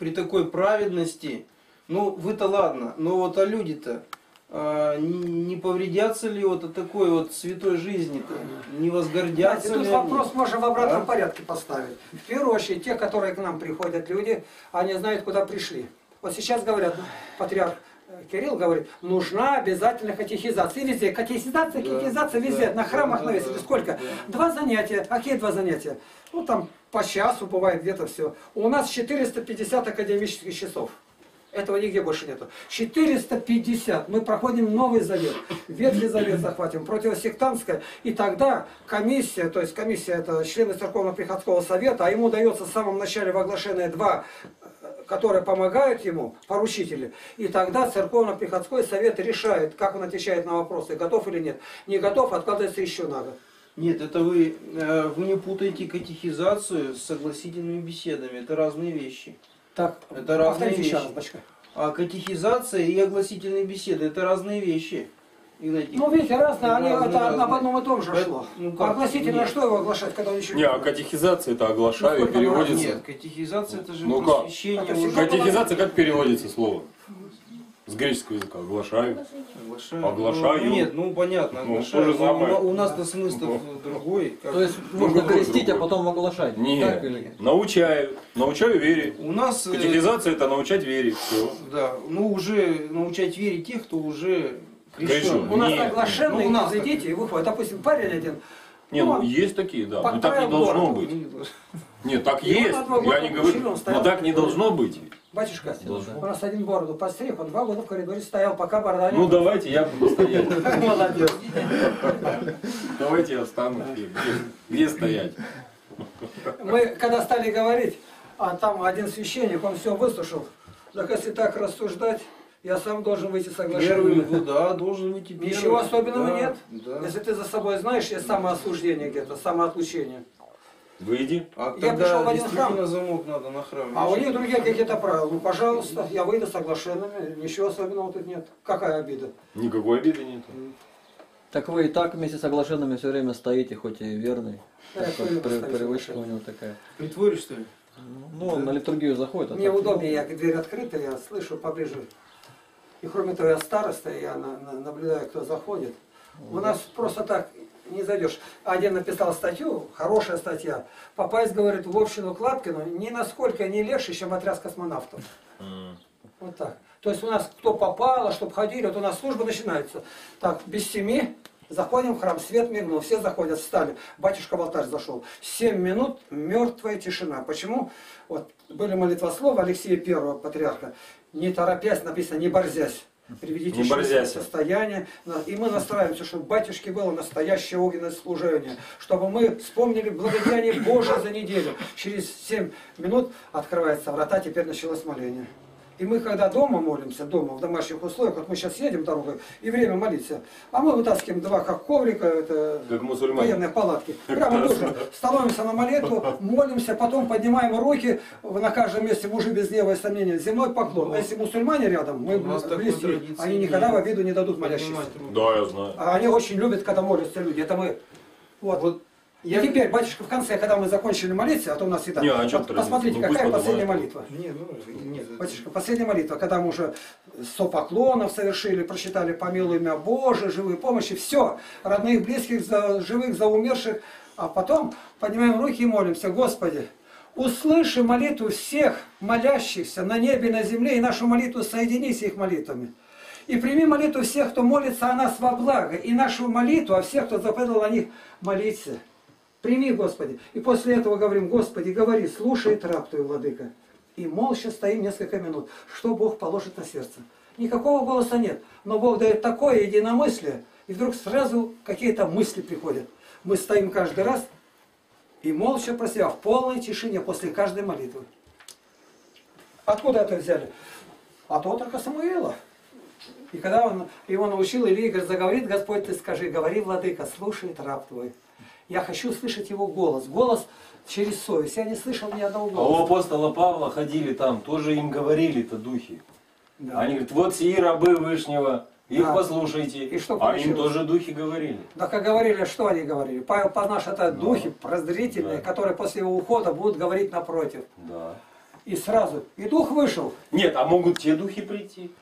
при такой праведности, ну вы-то ладно, но вот а люди-то, а, не, не повредятся ли вот от такой вот святой жизни-то? Не возгордятся Знаете, ли тут они? вопрос можно в обратном А? порядке поставить. В первую очередь, те, которые к нам приходят люди, они знают, куда пришли. Вот сейчас говорят, патриарх Кирилл говорит, нужна обязательно катехизация. И везде катехизация, катехизация, везде. да, на храмах да, навесили. да, Сколько? да. Два занятия. А какие два занятия? Ну там по часу бывает где-то все. У нас четыреста пятьдесят академических часов. Этого нигде больше нету. четыреста пятьдесят. Мы проходим Новый Завет. Ветхий Завет захватим. Противосектантское. И тогда комиссия, то есть комиссия это члены Церковно-Приходского совета, а ему дается в самом начале в оглашенные два, которые помогают ему, поручители. И тогда Церковно-Приходской совет решает, как он отвечает на вопросы, готов или нет. Не готов, откладывается еще на год. Нет, это вы, э, вы не путаете катехизацию с согласительными беседами. Это разные вещи. Так, Это разные повторите еще вещи. раз, бачка. А катехизация и огласительные беседы это разные вещи. Игнатий. Ну, видите, разные, они Разные, это разные. об одном и том же Это- шло. ну как? А огласительно Нет. что его оглашать, когда он еще Не, а катехизация это оглашаю, Ну, сколько переводится. Нет, катехизация это же Ну как? просвещение. Это уже. всегда Катехизация как переводится слово? С греческого языка. Оглашаю. Оглашаю. Оглашаю. Ну, нет, ну понятно, Ну, оглашаю. то же самое. У, у нас-то смысл другой. как- То есть можно какой крестить, а другой? потом оглашать. Так Нет. или? Научаю. Научаю вере. У нас, э, Катехизация это научать вере. Все. да, ну уже научать верить тех, кто уже Крещен. крещен. У нас Нет. оглашенные, Ну, у нас зайдите и выходит. Допустим, парень один. Не, Ну, ну есть такие, да. под Но так не правилом должно города. быть. Нет, так И он есть. на два Я года не учил, он говорю. стоял. Но так не должно быть. Батюшка, Должно. у нас один бороду постриг, он два года в коридоре стоял, пока борода не Ну давайте я буду стоять. Молодец. Давайте я встану. Где, где стоять? Мы когда стали говорить, а там один священник, он все выслушал. Так если так рассуждать, я сам должен выйти с Первый, соглашением. ну да, должен выйти первый. Ничего особенного Да, нет. да. Если ты за собой знаешь, есть самоосуждение где-то, самоотлучение. Выйди. А Я пришел тогда в один действительно храм. замок надо на храм. А у вешать. них другие какие-то правила. Ну, пожалуйста, я выйду соглашенными, ничего особенного тут нет. Какая обида? Никакой обиды нет. Так вы и так вместе с оглашенными все время стоите, хоть и верный. Да, я Такой тоже при- поставлю привычка у соглашение. него такая. Притворишь, что ли? Ну, он на литургию заходит. А Мне так- удобнее, я дверь открыта, я слышу поближе. И кроме того, я староста, я на- на- наблюдаю, кто заходит. У нас просто так не зайдешь. Один написал статью, хорошая статья. Попасть, говорит, в общину Клапкину ни насколько не легче, чем отряд космонавтов. Вот так. То есть у нас кто попало, чтобы ходили, вот у нас служба начинается. Так, без семи заходим в храм, свет мигнул, все заходят, встали. Батюшка в алтарь зашел. Семь минут мертвая тишина. Почему? Вот были молитвословы Алексея Первого, патриарха. Не торопясь, написано, не борзясь. Приведите Не борзясь. состояние. И мы настраиваемся, чтобы батюшке было настоящее огненное служение. Чтобы мы вспомнили благодеяние Божие за неделю. Через семь минут открывается врата, теперь началось моление. И мы, когда дома молимся, дома, в домашних условиях, вот мы сейчас едем дорогой, и время молиться, а мы вытаскиваем два как коврика, это Как мусульмане. военные палатки. Прямо тоже становимся на молитву, молимся, потом поднимаем руки, на каждом месте мужи без гнева и сомнения, земной поклон. А если мусульмане рядом, мы У нас такой близки, традиции они никогда нет. в обиду не дадут молящихся. Поднимать руки. Да, я знаю. А они очень любят, когда молятся люди. Это мы. Вот. Вот И я... теперь, батюшка, в конце, когда мы закончили молиться, а то у нас всегда... Не, а чё Вот традиция? посмотрите, Ну, какая пусть последняя поднимают. молитва. Не, ну, нет. Батюшка, последняя молитва, когда мы уже сто поклонов совершили, прочитали «Помилуй меня, Боже», «Живые помощи», все, родных, близких, за живых, за умерших, а потом поднимаем руки и молимся: Господи, услыши молитву всех молящихся на небе и на земле, и нашу молитву соедини с их молитвами. И прими молитву всех, кто молится о нас во благо, и нашу молитву о всех, кто заповедал о них молиться. Прими, Господи. И после этого говорим: Господи, говори, слушает раб Твой, Владыка. И молча стоим несколько минут, что Бог положит на сердце. Никакого голоса нет, но Бог дает такое единомыслие, и вдруг сразу какие-то мысли приходят. Мы стоим каждый раз и молча про себя, в полной тишине после каждой молитвы. Откуда это взяли? От отрока Самуила. И когда он его научил, Илия говорит: заговорит Господь, ты скажи, говори, Владыка, слушает раб Твой. Я хочу слышать его голос. Голос через совесть. Я не слышал ни одного А у голоса. апостола Павла ходили там, тоже им говорили-то духи. Да. Они говорят, вот сии рабы Вышнего, их Да. послушайте. И что а им получилось? тоже духи говорили. Да, как говорили, что они говорили? Павел Панаш — это духи прозрительные, Да. которые после его ухода будут говорить напротив. Да. И сразу, и дух вышел. Нет, а могут те духи прийти?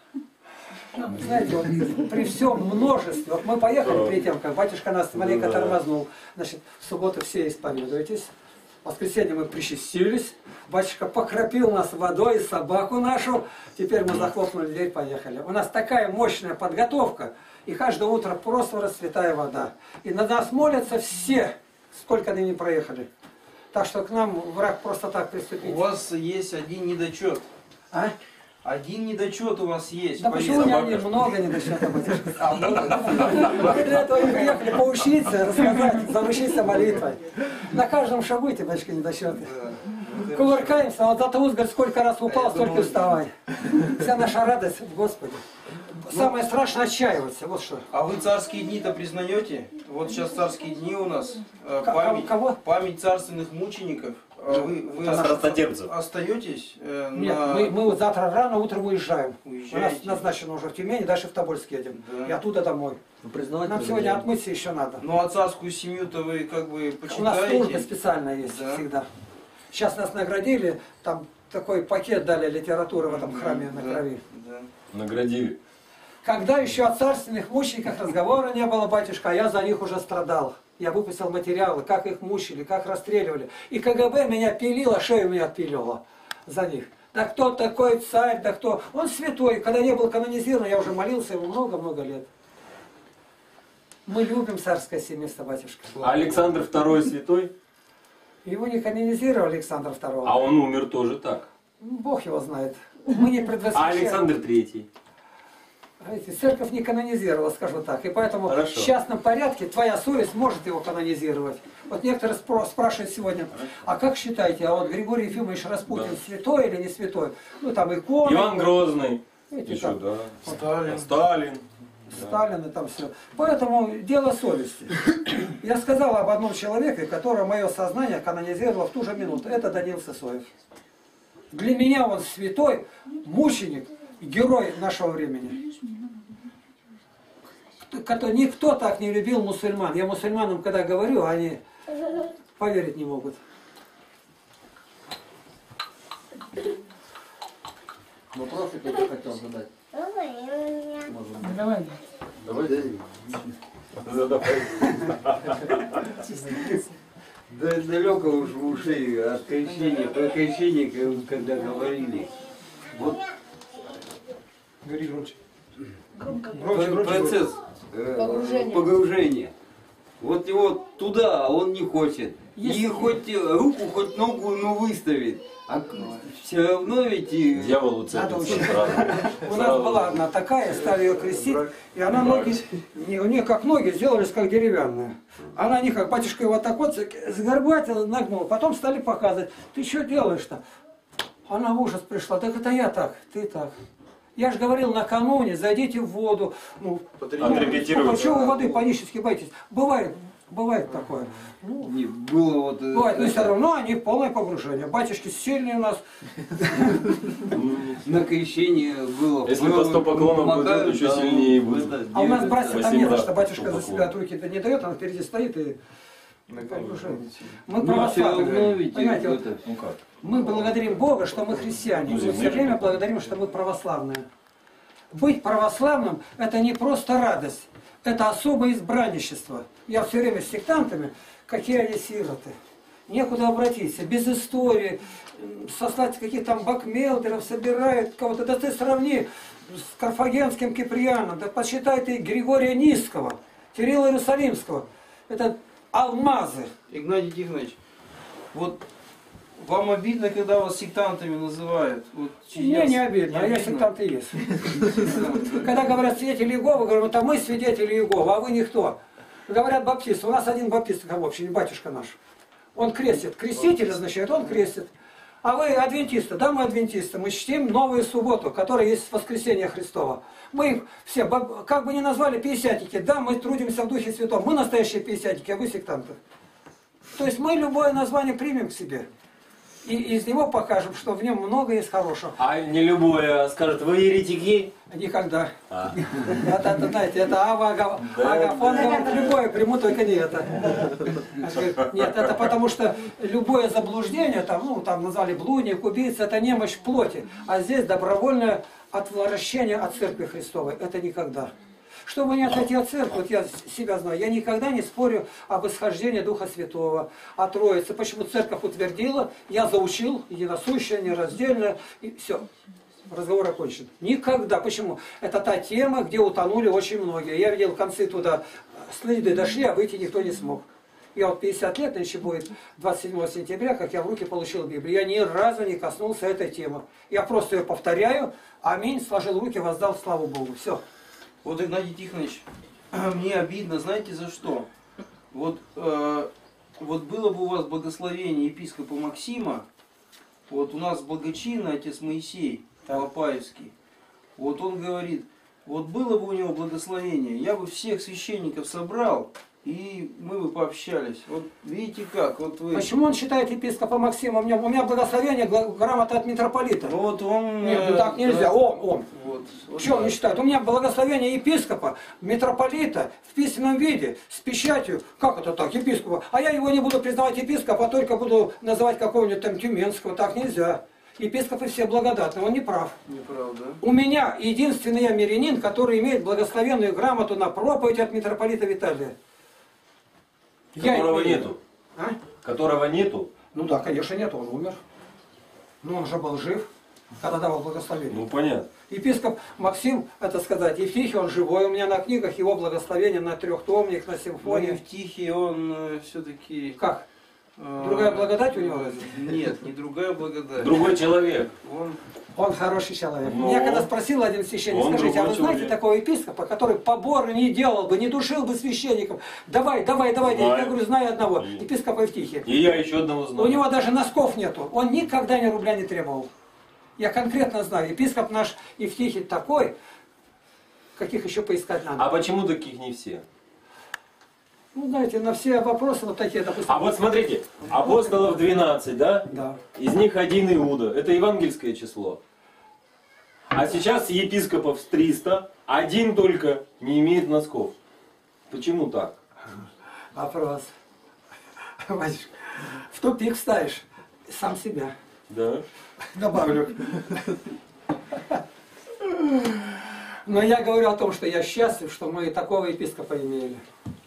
Знаете, вот при всем множестве, вот мы поехали перед тем, как батюшка нас маленько тормознул, значит, в субботу все исповедуетесь, в воскресенье мы причастились, батюшка покропил нас водой, собаку нашу, теперь мы захлопнули дверь, поехали. У нас такая мощная подготовка, и каждое утро просто расцветая вода. И на нас молятся все, сколько ныне проехали. Так что к нам враг просто так приступить. У вас есть один недочет. А? Один недочет у вас есть. Да почему не они много недочетов? Мы для этого и приехали поучиться, рассказать, заручиться молитвой. На каждом шагу эти, батюшка, недочеты. Кувыркаемся, а вот Златоуст говорит, сколько раз упал, столько вставай. Вся наша радость в Господе. Самое страшное отчаиваться, вот что. А вы царские дни-то признаете? Вот сейчас царские дни у нас. э, К- Память, кого? память царственных мучеников. А Вы, вы Страстотерпцев. остаетесь э, Нет, на... мы, мы вот завтра рано утром уезжаем. У нас Уезжаете? назначено уже в Тюмени, дальше в Тобольск едем. Да. И оттуда домой. Ну, признавать Нам уже сегодня нельзя. отмыться еще надо. Ну а царскую семью-то вы как бы У нас служба почитаете? специальная есть Да. всегда. Сейчас нас наградили, там такой пакет дали литературы в этом храме на Да, крови. да. Наградили. Когда еще о царственных мучениках разговора не было, батюшка, а я за них уже страдал. Я выпустил материалы, как их мучили, как расстреливали. И КГБ меня пилило, шею меня отпиливало за них. Да кто такой царь, да кто? Он святой. Когда не был канонизирован, я уже молился ему много-много лет. Мы любим царское семейство, батюшка. А Александр второй святой? Его не канонизировал Александр второго. А он умер тоже так. Бог его знает. Мы не А предвосхищаем. Александр третий? Знаете, церковь не канонизировала, скажу так. И поэтому Хорошо. в частном порядке твоя совесть может его канонизировать. Вот некоторые спро- спрашивают сегодня, а как считаете, а вот Григорий Ефимович Распутин Да. святой или не святой? Ну там иконы. Иван Грозный. Эти Еще, там, да. Сталин. Сталин. Сталин и там все. Поэтому дело совести. Я сказал об одном человеке, которого мое сознание канонизировало в ту же минуту. Это Даниил Сысоев. Для меня он святой, мученик, герой нашего времени. Кто- Никто так не любил мусульман. Я мусульманам, когда говорю, они поверить не могут. Вопросы какие хотел задать? Можно. Давай. Давайте. Задавай. Да, далеко уж в уши от крещения, про крещение, как- когда говорили. Вот Говори громче. про- Громче, громче. процесс э, Погружения. погружения. Вот его туда, а он не хочет. И Если- хоть руку, хоть ногу, ну выставит. А все равно ведь... и- Дьявол Надо уцепится учить. сразу. У нас была одна такая, стали ее крестить, и она ноги, не- у нее как ноги сделались как деревянные. Она не как, батюшка его так вот сгорбатила, нагнула, потом стали показывать, ты что делаешь-то? Она в ужас пришла, так это я так, ты так. Я же говорил накануне, зайдите в воду. Ну, Отрепетируйте. чего вы воды панически боитесь? Бывает, бывает такое. Ну, Не, было вот... э, бывает, но это, все равно они полное погружение. Батюшки сильные у нас. на крещение было... Если было, по сто поклонов макают, будет, еще там, сильнее будет. это, А у нас девять, братья там Спасибо, нет, да, что батюшка что за себя поклон. руки-то не дает, он впереди стоит и погружает. Мы Ну, все равно православные. ведь Понимаете, вот это... Ну как? мы благодарим Бога, что мы христиане. Ну, Мы все земля время же. благодарим, что мы православные. Быть православным – это не просто радость, это особое избранничество. Я все время с сектантами, какие они сироты. Некуда обратиться, без истории, м, сослать каких-то там бакмелдеров, собирают кого-то. Да ты сравни с карфагенским Киприаном, да посчитай ты Григория Низского, Кирилла Иерусалимского. Это алмазы. Игнатий Тихонович, вот вам обидно, когда вас сектантами называют? Вот Мне я- не обидно, а я сектант и есть. Когда говорят свидетели Иеговы, говорю, это мы свидетели Иеговы, а вы никто. Говорят баптисты, у нас один баптист в общине, батюшка наш. Он крестит. Креститель означает, он крестит. А вы адвентисты, да, мы адвентисты, мы чтим новую субботу, которая есть воскресение Христова. Мы их все, баб- как бы ни назвали, пятидесятники, да, мы трудимся в Духе Святом, мы настоящие пятидесятники, а вы сектанты. То есть мы любое название примем к себе. И из него покажем, что в нем много есть хорошего. А не любое скажет, вы еретики? Никогда. А. Это, это, знаете, это Ава, Ага- Да, Агафон говорит, любое приму, только не это. Он говорит, нет, это потому что любое заблуждение, там, ну, там назвали блудник, убийца, это немощь в плоти. А здесь добровольное отвращение от Церкви Христовой. Это никогда. Чтобы не отойти от церкви, вот я себя знаю, я никогда не спорю об исхождении Духа Святого, о Троице. Почему церковь утвердила, я заучил, единосущее, нераздельное, и все. Разговор окончен. Никогда. Почему? Это та тема, где утонули очень многие. Я видел концы туда, следы дошли, а выйти никто не смог. Я вот пятьдесят лет, нынче будет двадцать седьмого сентября, как я в руки получил Библию. Я ни разу не коснулся этой темы. Я просто ее повторяю. Аминь, сложил руки, воздал славу Богу. Все. Вот, Игнатий Тихонович, мне обидно, знаете, за что? Вот, э, вот было бы у вас благословение епископа Максима, вот у нас благочинный отец Моисей Лопаевский, вот он говорит, вот было бы у него благословение, я бы всех священников собрал, и мы бы пообщались. Вот видите как, вот вы... Почему он считает епископа Максима? У меня, у меня благословение, грамота от митрополита. Ну вот он... Нет, ну так нельзя. Да, Он, он. Вот, вот Что он не так. считает? У меня благословение епископа, митрополита в письменном виде, с печатью. Как это так, епископа? А я его не буду признавать епископа, а только буду называть какого-нибудь там Тюменского. Так нельзя. Епископы все благодатны, он не прав. Неправда. У меня единственный я мирянин, который имеет благословенную грамоту на проповедь от митрополита Виталия. Которого имею. нету. А? Которого нету. Ну да, конечно, нет, он умер. Но он же был жив, когда давал благословение. Ну понятно. Епископ Максим, это сказать, Евтихий, он живой, у меня на книгах его благословение на трехтомник, на Но симфонии. Евтихий, он все-таки... Как? Другая благодать у него разве? Нет, не другая благодать. Другой человек. Он... Он хороший человек. Но Меня когда спросил один священник, он скажите, а вы другой знаете человек. такого епископа, который поборы не делал бы, не душил бы священников? Давай, давай, давай. Знаю. Я говорю, знаю одного, епископа Евтихия. И я еще одного У знаю. него даже носков нету. Он никогда ни рубля не требовал. Я конкретно знаю. Епископ наш Евтихий такой, каких еще поискать надо. А почему таких не все? Ну, знаете, на все вопросы вот такие, допустим. А вот смотрите, апостолов двенадцать, да? Да. Из них один Иуда. Это евангельское число. А сейчас епископов с триста, один только не имеет носков. Почему так? Вопрос. Вадюшка, в тупик ставишь сам себя. Да. Добавлю. Но я говорю о том, что я счастлив, что мы такого епископа имели.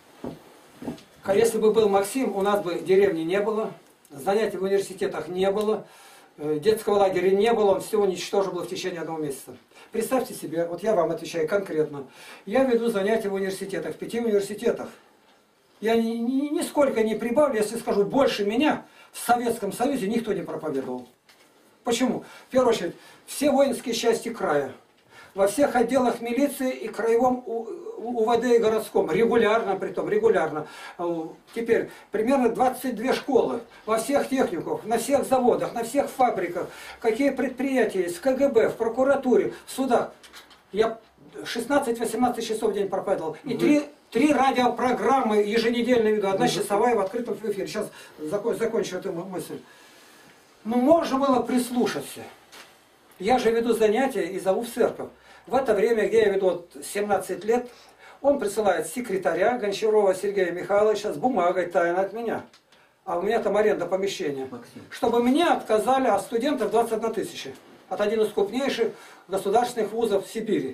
А если бы был Максим, у нас бы деревни не было, занятий в университетах не было, детского лагеря не было, он все уничтожил в течение одного месяца. Представьте себе, вот я вам отвечаю конкретно, я веду занятия в университетах, в пяти университетах. Я ни, ни, нисколько не прибавлю, если скажу, больше меня в Советском Союзе никто не проповедовал. Почему? В первую очередь, все воинские части края, во всех отделах милиции и краевом УВД и городском, регулярно, притом регулярно. Теперь примерно двадцать две школы, во всех техникумах, на всех заводах, на всех фабриках, какие предприятия есть, в КГБ, в прокуратуре, в судах. Я шестнадцать-восемнадцать часов в день проповедовал. И три, три радиопрограммы еженедельно веду, одна часовая в открытом эфире. Сейчас закон, закончу эту мысль. Ну, можно было прислушаться. Я же веду занятия и зову в церковь. В это время, где я веду вот семнадцать лет, он присылает секретаря Гончарова Сергея Михайловича с бумагой тайно от меня. А у меня там аренда помещения. Максим. Чтобы мне отказали от студентов двадцать одна тысяча. От один из крупнейших государственных вузов в Сибири.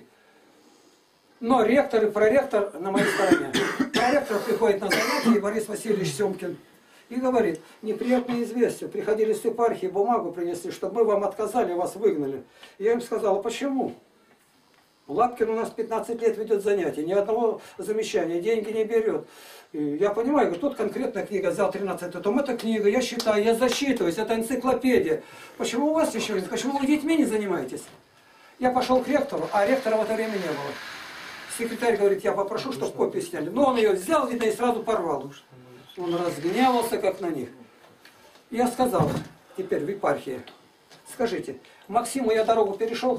Но ректор и проректор на моей стороне. Проректор приходит на занятия, и Борис Васильевич Семкин. И говорит, неприятное известие, приходили с епархии, бумагу принесли, чтобы мы вам отказали, вас выгнали. Я им сказал, а почему? Лапкин у нас пятнадцать лет ведет занятия, ни одного замечания, деньги не берет. И я понимаю, говорю, тут конкретная книга, взял тринадцатый том, это книга, я считаю, я засчитываюсь, это энциклопедия. Почему у вас еще нет? Почему вы детьми не занимаетесь? Я пошел к ректору, а ректора в это время не было. Секретарь говорит, я попрошу, чтобы копию сняли. Но он ее взял, видно, и сразу порвал. Он разгневался, как на них. Я сказал, теперь в епархии, скажите, Максиму я дорогу перешел?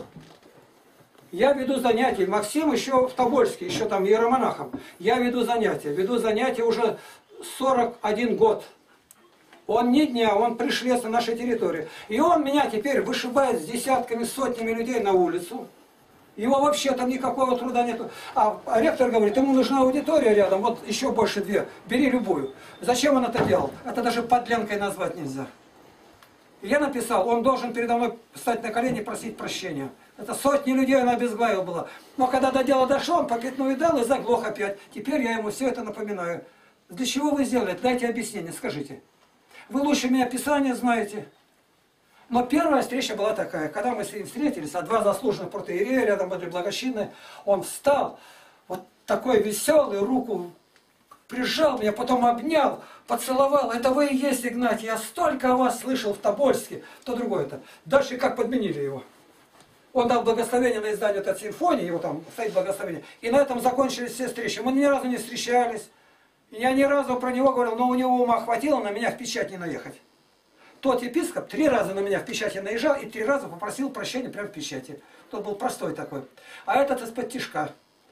Я веду занятия, Максим еще в Тобольске, еще там иеромонахом. Я веду занятия, веду занятия уже сорок один год. Он ни дня, он пришлец на нашей территории. И он меня теперь вышибает с десятками, сотнями людей на улицу. Его вообще там никакого труда нету. А ректор говорит, ему нужна аудитория рядом, вот еще больше две, бери любую. Зачем он это делал? Это даже подленкой назвать нельзя. Я написал, он должен передо мной встать на колени и просить прощения. Это сотни людей он обезглавил было. Но когда до дела дошло, он по пятну и дал и заглох опять. Теперь я ему все это напоминаю. Для чего вы сделали? Дайте объяснение, скажите. Вы лучше меня Писание знаете. Но первая встреча была такая, когда мы с ним встретились, а два заслуженных протоиерея рядом были благочинные, он встал, вот такой веселый, руку прижал меня, потом обнял, поцеловал. Это вы и есть, Игнатий, я столько о вас слышал в Тобольске, то другое-то. Дальше как подменили его. Он дал благословение на издание этой симфонии, его там стоит благословение, и на этом закончились все встречи. Мы ни разу не встречались, я ни разу про него говорил, но у него ума хватило на меня в печать не наехать. Тот епископ три раза на меня в печати наезжал и три раза попросил прощения прямо в печати. Тот был простой такой. А этот из-под тишка.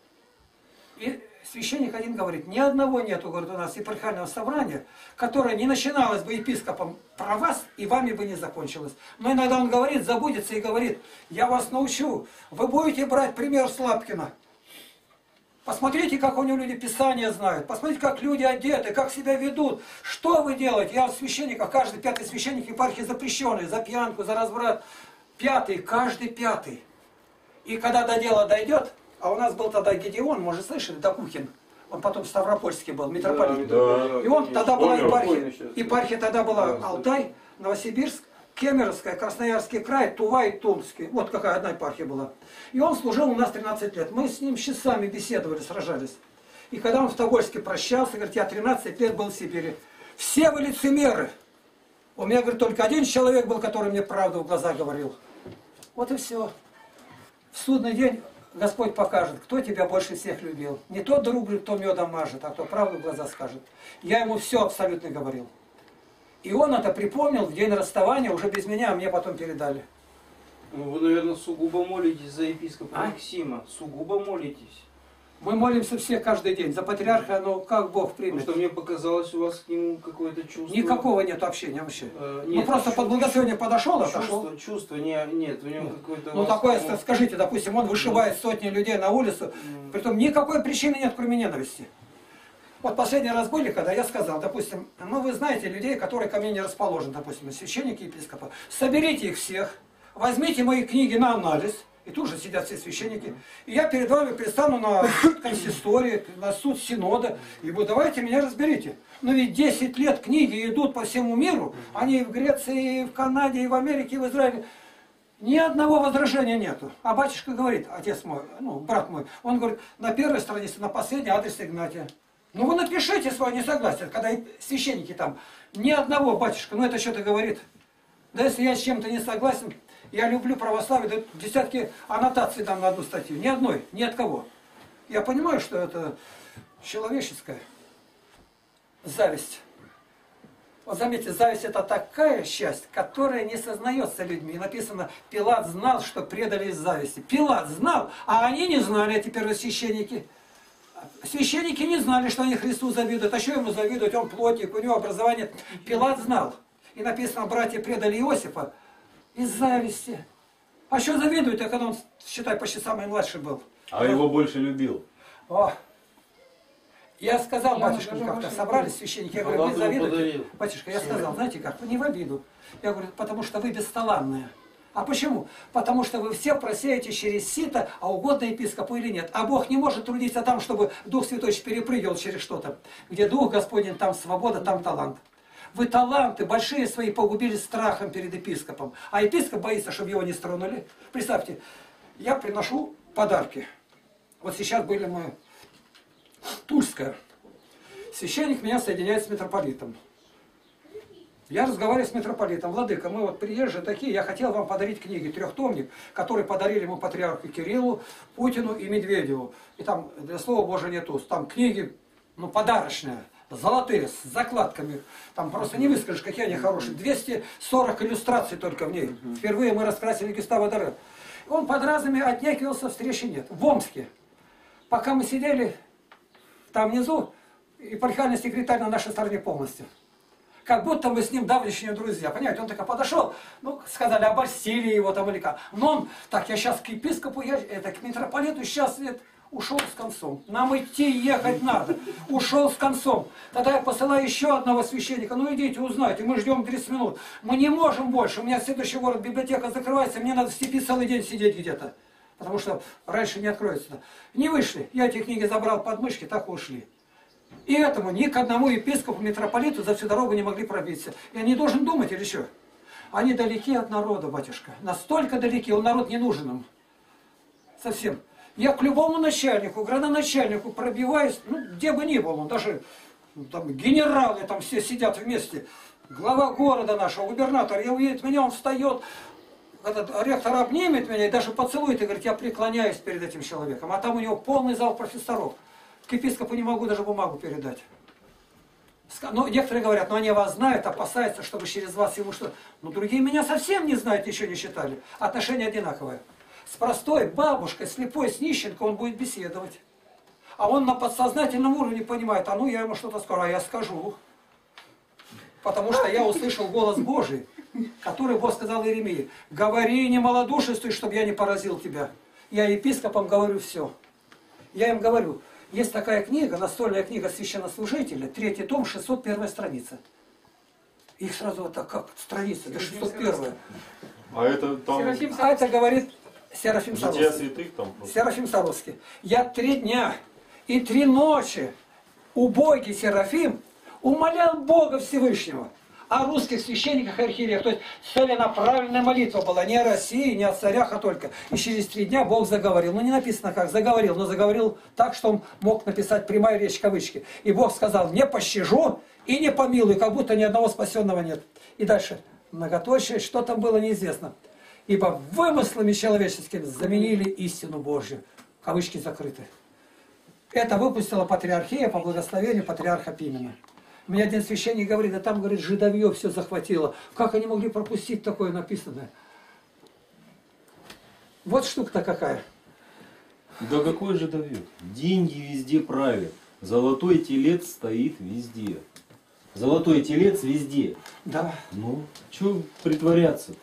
И священник один говорит, ни одного нету, говорит, у нас епархиального собрания, которое не начиналось бы епископом про вас и вами бы не закончилось. Но иногда он говорит, забудется и говорит, я вас научу, вы будете брать пример с Лапкина. Посмотрите, как у него люди Писания знают. Посмотрите, как люди одеты, как себя ведут. Что вы делаете? Я у священников, каждый пятый священник епархии запрещенный. За пьянку, за разврат. Пятый, каждый пятый. И когда до дела дойдет, а у нас был тогда Гедеон, может, слышали, Докухин. Он потом в Ставропольске был, митрополит. Да, да. И он тогда была епархия. Сейчас. Епархия тогда была Алтай, Новосибирск, Кемеровская, Красноярский край, Тува и Тульский. Вот какая одна епархия была. И он служил у нас тринадцать лет. Мы с ним часами беседовали, сражались. И когда он в Тобольске прощался, говорит, я тринадцать лет был в Сибири. Все вы лицемеры. У меня, говорит, только один человек был, который мне правду в глаза говорил. Вот и все. В судный день Господь покажет, кто тебя больше всех любил. Не тот друг, кто медом мажет, а кто правду в глаза скажет. Я ему все абсолютно говорил. И он это припомнил в день расставания, уже без меня, а мне потом передали. Ну, вы, наверное, сугубо молитесь за епископа А? Максима. Сугубо молитесь. Мы молимся все каждый день. За патриарха, ну как Бог Потому примет. что мне показалось, у вас к нему какое-то чувство. Никакого нет общения вообще. Э, Ну нет, просто под благословение подошел, отошел. Чувство, чувство, не, нет, у него какое-то... Ну вас- такое, ну, скажите, допустим, он вышибает сотни людей на улицу, м, притом никакой причины нет, кроме ненависти. Вот последний раз были, когда я сказал, допустим, ну вы знаете людей, которые ко мне не расположены, допустим, священники, епископы, соберите их всех, возьмите мои книги на анализ, и тут же сидят все священники, и я перед вами предстану на консистории, на суд синода, и вы давайте меня разберите. Но ведь десять лет книги идут по всему миру, они и в Греции, и в Канаде, и в Америке, и в Израиле. Ни одного возражения нету. А батюшка говорит, отец мой, ну, брат мой, он говорит, на первой странице, на последней адрес Игнатия. Ну вы напишите свое несогласие, когда священники там, ни одного, батюшка, ну это что-то говорит. Да если я с чем-то не согласен, я люблю православие, да десятки аннотаций дам на одну статью, ни одной, ни от кого. Я понимаю, что это человеческая зависть. Вот заметьте, зависть это такая часть, которая не сознается людьми. И написано, Пилат знал, что предали из зависти. Пилат знал, а они не знали, эти первосвященники. Священники не знали, что они Христу завидуют. А что ему завидовать? Он плотник, у него образование. Пилат знал. И написано, братья предали Иосифа из зависти. А что завидуют, а когда он, считай, почти самый младший был? А его больше любил. О! Я сказал, Я батюшка, даже как-то больше собрались священники, я говорю, вы Ладно, завидуете? подарил. Батюшка, я сказал, знаете как, не в обиду. Я говорю, потому что вы бесталанные. А почему? Потому что вы все просеете через сито, а угодно епископу или нет. А Бог не может трудиться там, чтобы Дух Святой перепрыгивал через что-то. Где Дух Господень, там свобода, там талант. Вы таланты большие свои погубили страхом перед епископом. А епископ боится, чтобы его не стронули. Представьте, я приношу подарки. Вот сейчас были мы... Тульская. Священник меня соединяет с митрополитом. Я разговариваю с митрополитом. Владыка, мы вот приезжие такие, я хотел вам подарить книги, трехтомник, который подарили ему патриарху Кириллу, Путину и Медведеву. И там, для слова Божия нету, там книги, ну, подарочные, золотые, с закладками. Там просто не выскажешь, какие они хорошие. двести сорок иллюстраций только в ней. Впервые мы раскрасили Гюстава Доре. Он под разными отнекивался, встречи нет. В Омске. Пока мы сидели... Там внизу епархиальный секретарь на нашей стороне полностью. Как будто мы с ним давнишние друзья. Понимаете, он так подошел, ну, сказали, обольстили его там или как. Но он, так, я сейчас к епископу, я, это к митрополиту, сейчас нет, ушел с концом. Нам идти, ехать надо. Ушел с концом. Тогда я посылаю еще одного священника. Ну идите, узнайте, мы ждем тридцать минут. Мы не можем больше. У меня следующий город, библиотека закрывается, мне надо в степи целый день сидеть где-то. Потому что раньше не откроется. Не вышли. Я эти книги забрал под мышки, так ушли. И этому ни к одному епископу, митрополиту за всю дорогу не могли пробиться. Я не должен думать или что? Они далеки от народа, батюшка. Настолько далеки, он народ не нужен им. Совсем. Я к любому начальнику, градоначальнику пробиваюсь, ну, где бы ни был, он даже ну, там, генералы там все сидят вместе. Глава города нашего, губернатор, я увидит меня, он встает, этот ректор обнимет меня и даже поцелует и говорит, я преклоняюсь перед этим человеком. А там у него полный зал профессоров. К епископу не могу даже бумагу передать. Ну, некоторые говорят, ну они вас знают, опасаются, чтобы через вас ему что. Но другие меня совсем не знают, еще не считали. Отношения одинаковые. С простой бабушкой, слепой, с нищенкой он будет беседовать. А он на подсознательном уровне понимает, а ну я ему что-то скажу, а я скажу. Потому что я услышал голос Божий, который Бог сказал Иеремии. Говори, не малодушествуй, чтобы я не поразил тебя. Я епископам говорю все. Я им говорю. Есть такая книга, настольная книга священнослужителя, третий том, шестьсот первая страница. Их сразу вот так, как страница, до шестьсот первая. А это там... Серафим А это говорит Серафим Жития Саровский. святых там просто. Серафим Саровский. Я три дня и три ночи убогий Серафим умолял Бога Всевышнего о русских священниках и архиереях. То есть целенаправленная молитва была не о России, не о царях, а только. И через три дня Бог заговорил. Ну не написано как, заговорил, но заговорил так, что он мог написать прямая речь кавычки. И Бог сказал, не пощажу и не помилую, как будто ни одного спасенного нет. И дальше, многоточие, что там было неизвестно. Ибо вымыслами человеческими заменили истину Божью. Кавычки закрыты. Это выпустила патриархия по благословению патриарха Пимена. Мне один священник говорит, да там, говорит, жидовье все захватило. Как они могли пропустить такое написанное? Вот штука-то какая. Да какой же давид? Деньги везде правят. Золотой телец стоит везде. Золотой телец везде. Да. Ну, что притворяться-то?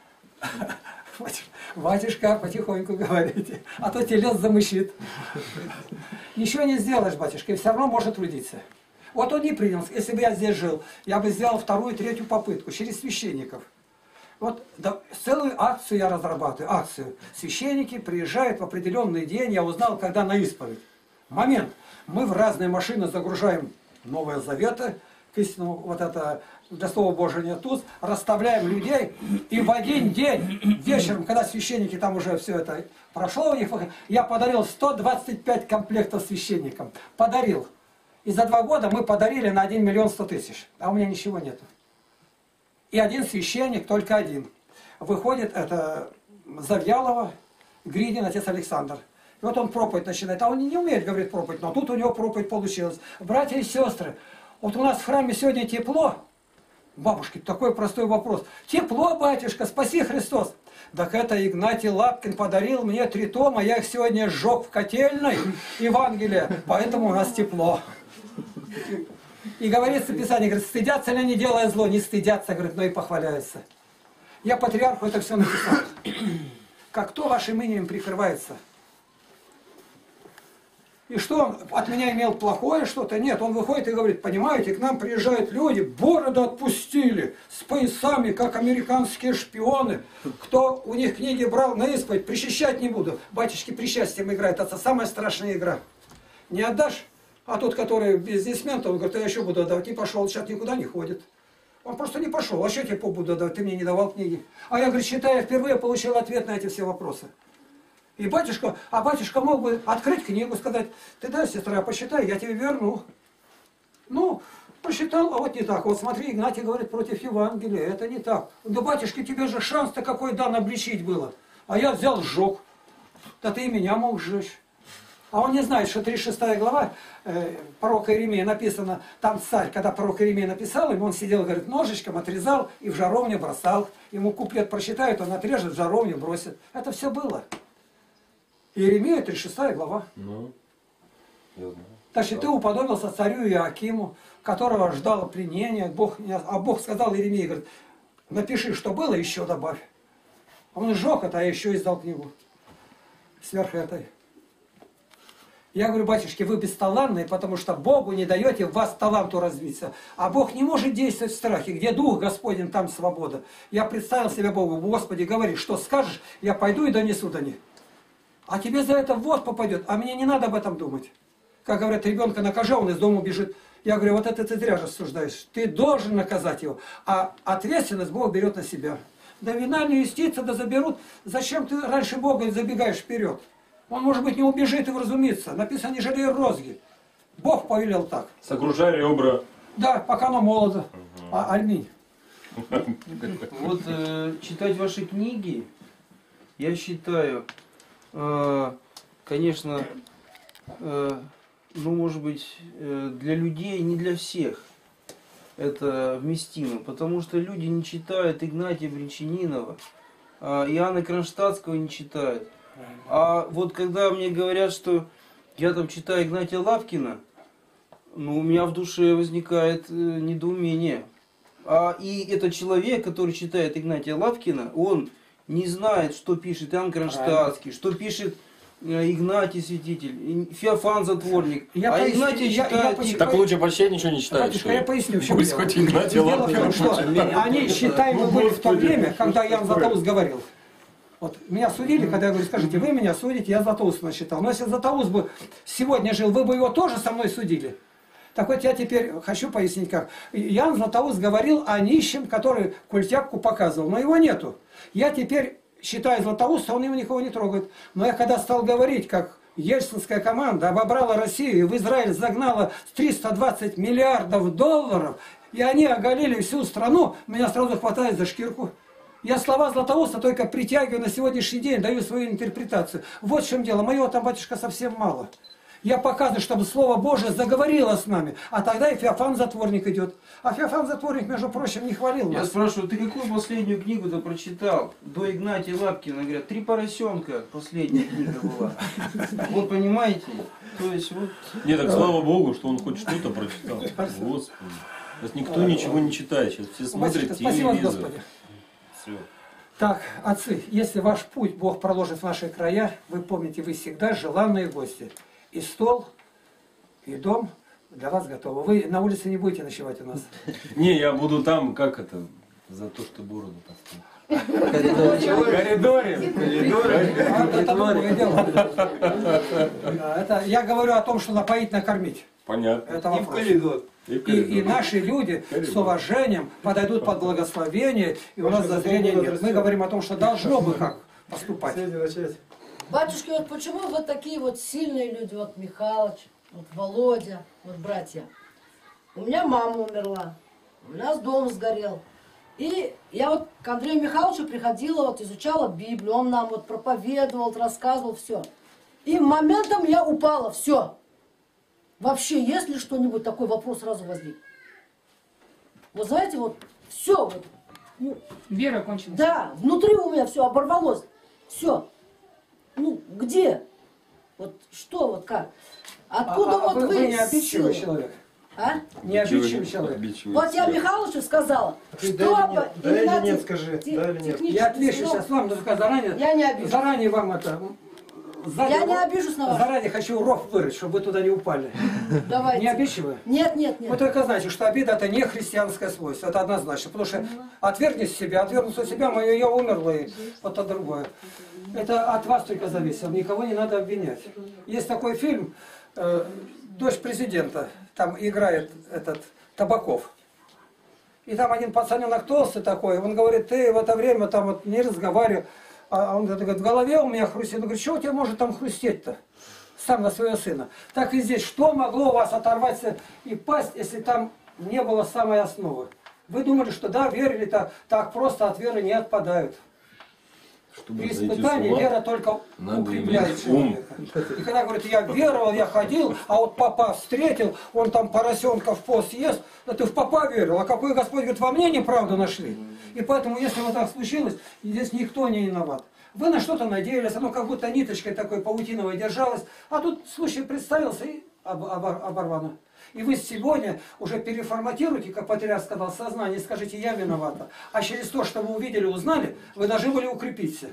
Батюшка, потихоньку говорите, а то телец замыщит. Ничего не сделаешь, батюшка, и все равно может трудиться. Вот он не принял. Если бы я здесь жил, я бы сделал вторую, третью попытку через священников. Вот да, целую акцию я разрабатываю. Акцию. Священники приезжают в определенный день, я узнал, когда на исповедь. Момент. Мы в разные машины загружаем Новые Заветы, к истину, вот это, для Слова Божия нет тут, расставляем людей, и в один день, вечером, когда священники там уже все это прошло у них, я подарил сто двадцать пять комплектов священникам. Подарил. И за два года мы подарили на один миллион сто тысяч. А у меня ничего нету. И один священник, только один. Выходит, это Завьялова, Гридин, отец Александр. И вот он проповедь начинает. А он не умеет говорить проповедь, но тут у него проповедь получилась. Братья и сестры, вот у нас в храме сегодня тепло. Бабушки, такой простой вопрос. Тепло, батюшка, спаси Христос. Так это Игнатий Лапкин подарил мне три тома, я их сегодня сжег в котельной, Евангелие, поэтому у нас тепло. И говорится в Писании, говорит, стыдятся ли они, делая зло? Не стыдятся, говорит, но и похваляются. Я патриарху это все написал. Как кто вашим именем прикрывается? И что он от меня имел плохое что-то? Нет, он выходит и говорит, понимаете, к нам приезжают люди, бороду отпустили, с поясами, как американские шпионы. Кто у них книги брал на исповедь, причащать не буду. Батюшки причастием играют, это самая страшная игра. Не отдашь? А тот, который бизнесмен, то он говорит, я еще буду отдавать. Не пошел, сейчас никуда не ходит. Он просто не пошел. А что я тебе буду отдавать? Ты мне не давал книги. А я, говорит, считаю, впервые получил ответ на эти все вопросы. И батюшка, а батюшка мог бы открыть книгу, сказать, ты дай, сестра, посчитай, я тебе верну. Ну, посчитал, а вот не так. Вот смотри, Игнатий говорит против Евангелия, это не так. Да, батюшка, тебе же шанс-то какой дан обличить было. А я взял, сжег. Да ты и меня мог сжечь. А он не знает, что тридцать шестая глава э, пророка Иеремии написано, там царь, когда пророк Иеремия написал ему, он сидел, говорит, ножичком отрезал и в жаровню бросал. Ему куплет прочитают, он отрежет, в жаровню бросит. Это все было. Иеремия, тридцать шестая глава. Ну, я знаю. Значит, ты уподобился царю Иоакиму, которого ждало пленение. Бог, а Бог сказал Иеремии, говорит, напиши, что было, еще добавь. Он сжег это, а еще издал книгу. Сверх этой. Я говорю, батюшки, вы бесталанные, потому что Богу не даете в вас таланту развиться. А Бог не может действовать в страхе. Где Дух Господень, там свобода. Я представил себе Богу, Господи, говори, что скажешь, я пойду и донесу до них. А тебе за это вот попадет, а мне не надо об этом думать. Как говорят, ребенка накажи, он из дома убежит. Я говорю, вот это ты зря рассуждаешь. Ты должен наказать его, а ответственность Бог берет на себя. Да вина не юстиция, да заберут. Зачем ты раньше Бога забегаешь вперед? Он, может быть, не убежит и вразумится. Написано, не жалей розги. Бог повелел так. Сокрушай ребра. Да, пока оно молодо. Угу. А, аминь. Вот э, читать ваши книги, я считаю, э, конечно, э, ну, может быть, э, для людей, не для всех это вместимо. Потому что люди не читают Игнатия Бринчанинова, э, Иоанна Кронштадтского не читают. А вот когда мне говорят, что я там читаю Игнатия Лапкина, ну, у меня в душе возникает э, недоумение. А и этот человек, который читает Игнатия Лапкина, он не знает, что пишет Иоанн Кронштадтский, что пишет э, Игнатий Святитель, Феофан Затворник. Я а поясню, Игнатий я, читает... я, я, Так лучше вообще ничего не читаешь. Батюшка, я поясню, в чем Пусть дело. хоть Игнатий Дело в том, что они, считаемо, были в то время, когда Иоанн Златоуст говорил. Вот меня судили, когда я говорю, скажите, вы меня судите, я Златоуста насчитал. Но если Златоуст бы сегодня жил, вы бы его тоже со мной судили. Так вот я теперь хочу пояснить как. Иоанн Златоуст говорил о нищем, который культяпку показывал, но его нету. Я теперь считаю Златоуста, он его никого не трогает. Но я когда стал говорить, как ельцинская команда обобрала Россию и в Израиль загнала триста двадцать миллиардов долларов, и они оголили всю страну, меня сразу хватает за шкирку. Я слова Златоуста только притягиваю на сегодняшний день, даю свою интерпретацию. Вот в чем дело. Моего там, батюшка, совсем мало. Я показываю, чтобы Слово Божие заговорило с нами. А тогда и Феофан Затворник идет. А Феофан Затворник, между прочим, не хвалил нас. Я спрашиваю, ты какую последнюю книгу-то прочитал? До Игнатия Лапкина, говорят, «Три поросенка» последняя книга была. Вот понимаете? То есть вот... Нет, так слава Богу, что он хоть что-то прочитал. Господи. Сейчас никто ничего не читает, сейчас все смотрят телевизор. телевизор. Все. Так, отцы, если ваш путь Бог проложит в наши края, вы помните, вы всегда желанные гости. И стол, и дом для вас готовы. Вы на улице не будете ночевать у нас. Не, я буду там, как это, за то, что бороду поставил. В коридоре. Это я говорю о том, что напоить, накормить. Понятно. Это И в вопрос. коридор. И, и наши люди с уважением подойдут под благословение, и у нас зазрения нет. Мы говорим о том, что должно бы как поступать. Батюшки, вот почему вот такие вот сильные люди, вот Михалыч, вот Володя, вот братья. У меня мама умерла, у нас дом сгорел. И я вот к Андрею Михайловичу приходила, вот изучала Библию, он нам вот проповедовал, рассказывал, все. И моментом я упала, все. Вообще, если что-нибудь, такой вопрос сразу возник. Вот знаете, вот все. Вот, ну, Вера кончилась. да, внутри у меня все оборвалось. Все. Ну, где? Вот что, вот как? Откуда А, а вот вы, вы... вы не обидчивый силы? человек? А? Не обидчивый человек? Вот я Михалычу сказала, Ты что... да или нет? Да или именно нет, те- скажи, те- да или нет? технически Я отвечу срок- сейчас вам, только заранее. Я не обижусь. Заранее вам это... Сзади, Я не обижусь на вас. Заранее хочу ров вырыть, чтобы вы туда не упали. Давайте. Не обидчивы? Нет, нет, нет. Вы только знаете, что обида это не христианское свойство, это однозначно. Потому что отвергнуть себя, отвергнуть от себя, мое я умерла, и вот это другое. Это от вас только зависит, никого не надо обвинять. Есть такой фильм э, «Дочь президента», там играет этот Табаков. И там один пацаненок толстый такой, он говорит, ты в это время там вот не разговаривай. А он говорит, в голове у меня хрустит. Он говорит, что у тебя может там хрустеть-то? Сам на своего сына. Так и здесь, что могло у вас оторваться и пасть, если там не было самой основы? Вы думали, что да, верили-то так просто от веры не отпадают. Чтобы При зайти с испытании ума, вера только надо укрепляет иметь ум. человека. И когда говорит, я веровал, я ходил, а вот папа встретил, он там поросенка в пост ест, да ты в папа верил, а какой Господь говорит, во мне неправду нашли. И поэтому, если вот так случилось, здесь никто не виноват. Вы на что-то надеялись, оно как будто ниточкой такой паутиновой держалось, а тут случай представился, и об- обор- оборвано. И вы сегодня уже переформатируете, как патриарх сказал, сознание, и скажите, я виновата. А через то, что вы увидели, узнали, вы должны были укрепиться.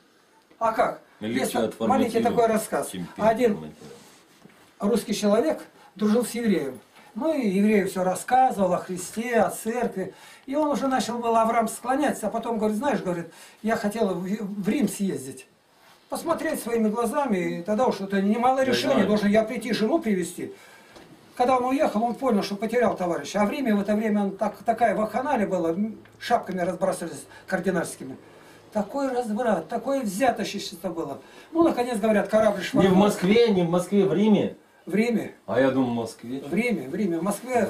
А как? Легче Есть маленький такой рассказ. Один русский человек дружил с евреем. Ну и еврею все рассказывал о Христе, о церкви. И он уже начал был Авраам склоняться, а потом говорит, знаешь, говорит, я хотел в в Рим съездить. Посмотреть своими глазами, и тогда уж это немалое решение, должен я прийти жену привезти. Когда он уехал, он понял, что потерял товарища. А в Риме в это время он так, такая вакханалия была, шапками разбрасывались кардинальскими. Такой разврат, такое взяточничество было. Ну, наконец, говорят, корабль швартовал. Не в Москве, не в Москве, в Риме. В Риме. А я думал в Москве. В Риме, в Риме, в Москве,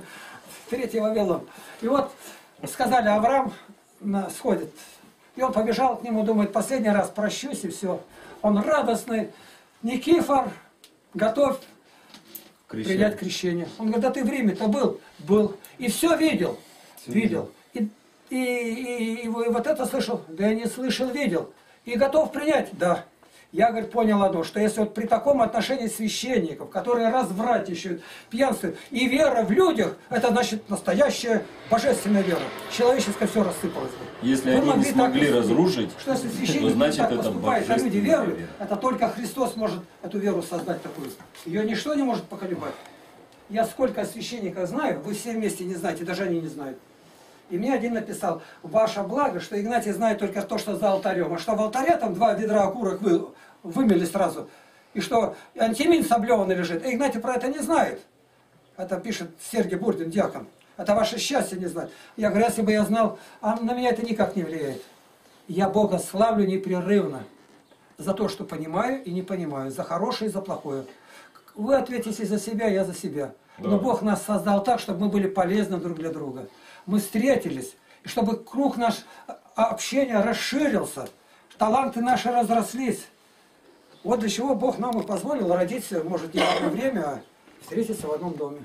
третий Вавилон. И вот сказали, Авраам на- сходит. И он побежал к нему, думает, последний раз прощусь и все. Он радостный. Никифор, готовь Крещение. принять крещение. Он говорит, да ты в Риме-то был? Был. И все видел. Видел. И, и, и, и вот это слышал? Да я не слышал, видел. И готов принять? Да. Я, говорит, понял одно, что если вот при таком отношении священников, которые развратничают, пьянствуют, и вера в людях, это значит настоящая божественная вера. Человеческое все рассыпалось. Если Вы они не могли так смогли поступить. разрушить, Что если то священники значит так это поступают, а люди божественная веруют, вера. это только Христос может эту веру создать такую. Ее ничто не может поколебать. Я сколько священников знаю, вы все вместе не знаете, даже они не знают. И мне один написал, ваше благо, что Игнатий знает только то, что за алтарем, а что в алтаре там два ведра окурок вы, вымели сразу, и что антимин соблеванный лежит. И Игнатий про это не знает. Это пишет Сергей Бурдин, диакон. Это ваше счастье не знать. Я говорю, если бы я знал, а на меня это никак не влияет. Я Бога славлю непрерывно за то, что понимаю и не понимаю, за хорошее и за плохое. Вы ответите за себя, я за себя. Да. Но Бог нас создал так, чтобы мы были полезны друг для друга. Мы встретились, и чтобы круг наш общения расширился, таланты наши разрослись. Вот для чего Бог нам и позволил родиться, может, не в одно время, а встретиться в одном доме.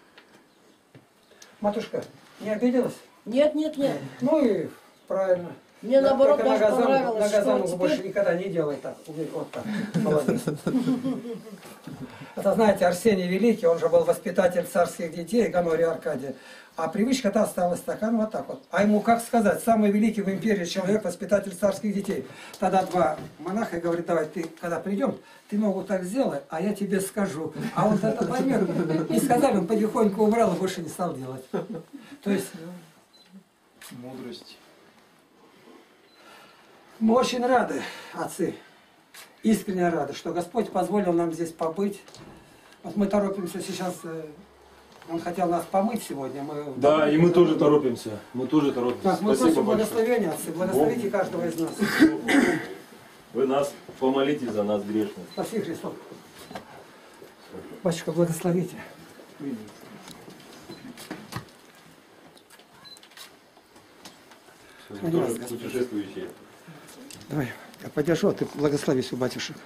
Матушка, не обиделась? Нет, нет, нет. Ну и правильно. Мне Да, наоборот только даже на газан- понравилось, на что газанку теперь- больше никогда не делай так. Вот так. Молодец. Это, знаете, Арсений Великий, он же был воспитатель царских детей, Гонория Аркадия. А привычка-то осталась такая, ну вот так вот. А ему как сказать, самый великий в империи человек, воспитатель царских детей. Тогда два монаха говорят, давай, ты когда придем, ты ногу так сделай, а я тебе скажу. А он это поймет. И сказали, он потихоньку убрал и больше не стал делать. То есть Мудрость. мы очень рады, отцы, искренне рады, что Господь позволил нам здесь побыть. Вот мы торопимся сейчас, э, Он хотел нас помыть сегодня. Мы... Да, и мы тоже торопимся. Мы тоже торопимся. Так, мы Спасибо просим большое. благословения, отцы, благословите каждого из нас. Вы нас помолитесь за нас грешных. Спаси Христос. Батюшка, благословите. Вы тоже путешествующие. Давай, я подержу, а ты благослови у батюшек.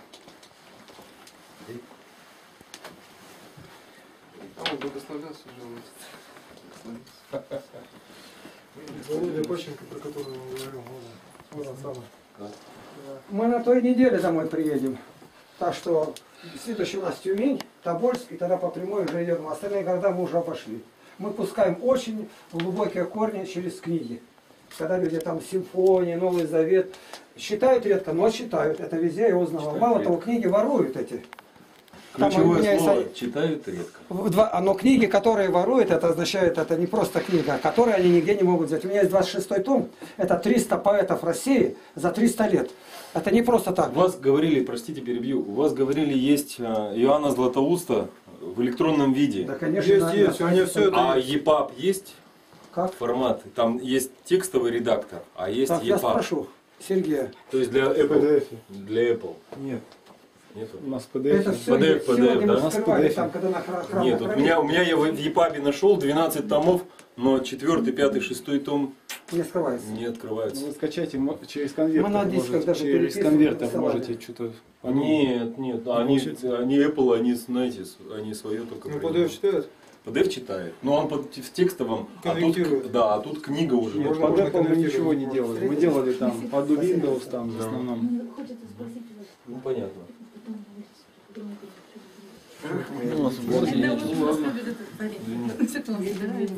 А он благословлялся уже. Володя Пащенко, про которого я говорил, вот он самый. Мы на той неделе домой приедем. Так что следующий у нас Тюмень, Тобольск, и тогда по прямой уже идем. Остальные города мы уже обошли. Мы пускаем очень глубокие корни через книги. Когда люди там симфонии, Новый Завет. Читают редко, но читают. Это везде я узнавал. Читают Мало редко. того, книги воруют эти. Там у Ключевое меня слово есть- читают редко. В Два, но книги, которые воруют, это означает, это не просто книга, которые они нигде не могут взять. У меня есть двадцать шестой том, это триста поэтов России за триста лет. Это не просто так. У вас говорили, простите, перебью, у вас говорили, есть э, Иоанна Златоуста в электронном виде. Да, конечно, Есть, на- есть, на- у меня все это А епаб есть Как? формат? Там есть текстовый редактор, а есть Так, я епаб. спрошу Сергея. То есть для в Apple. пи ди эф. Для Apple. Нет, Нету? у нас пи ди эф. Это все пи ди эф, сегодня пи ди эф, мы да? скрывали, пи ди эф. там, когда на храм храм Нет, вот у меня, у меня я в епабе нашел двенадцать томов, но четвертый, пятый, шестой том не скрывается. не открывается. Ну, вы скачайте мо- через конвертер. Мы на дисках может, даже через переписывали, конвертер рисовали. можете что-то. Нет, нет, они, получится. они Apple, они, знаете, с- они свое только Ну, придумали. пи ди эф читают? пи ди эф читает, но он под- в текстовом, а тут, Конвертирует. да, а тут книга уже. Нет, готова. под Apple мы конвертировать. ничего не делали. Мы делали там под Windows там в основном. Ну понятно. Ну, у нас в городе Когда есть. уже просто любит этот парень.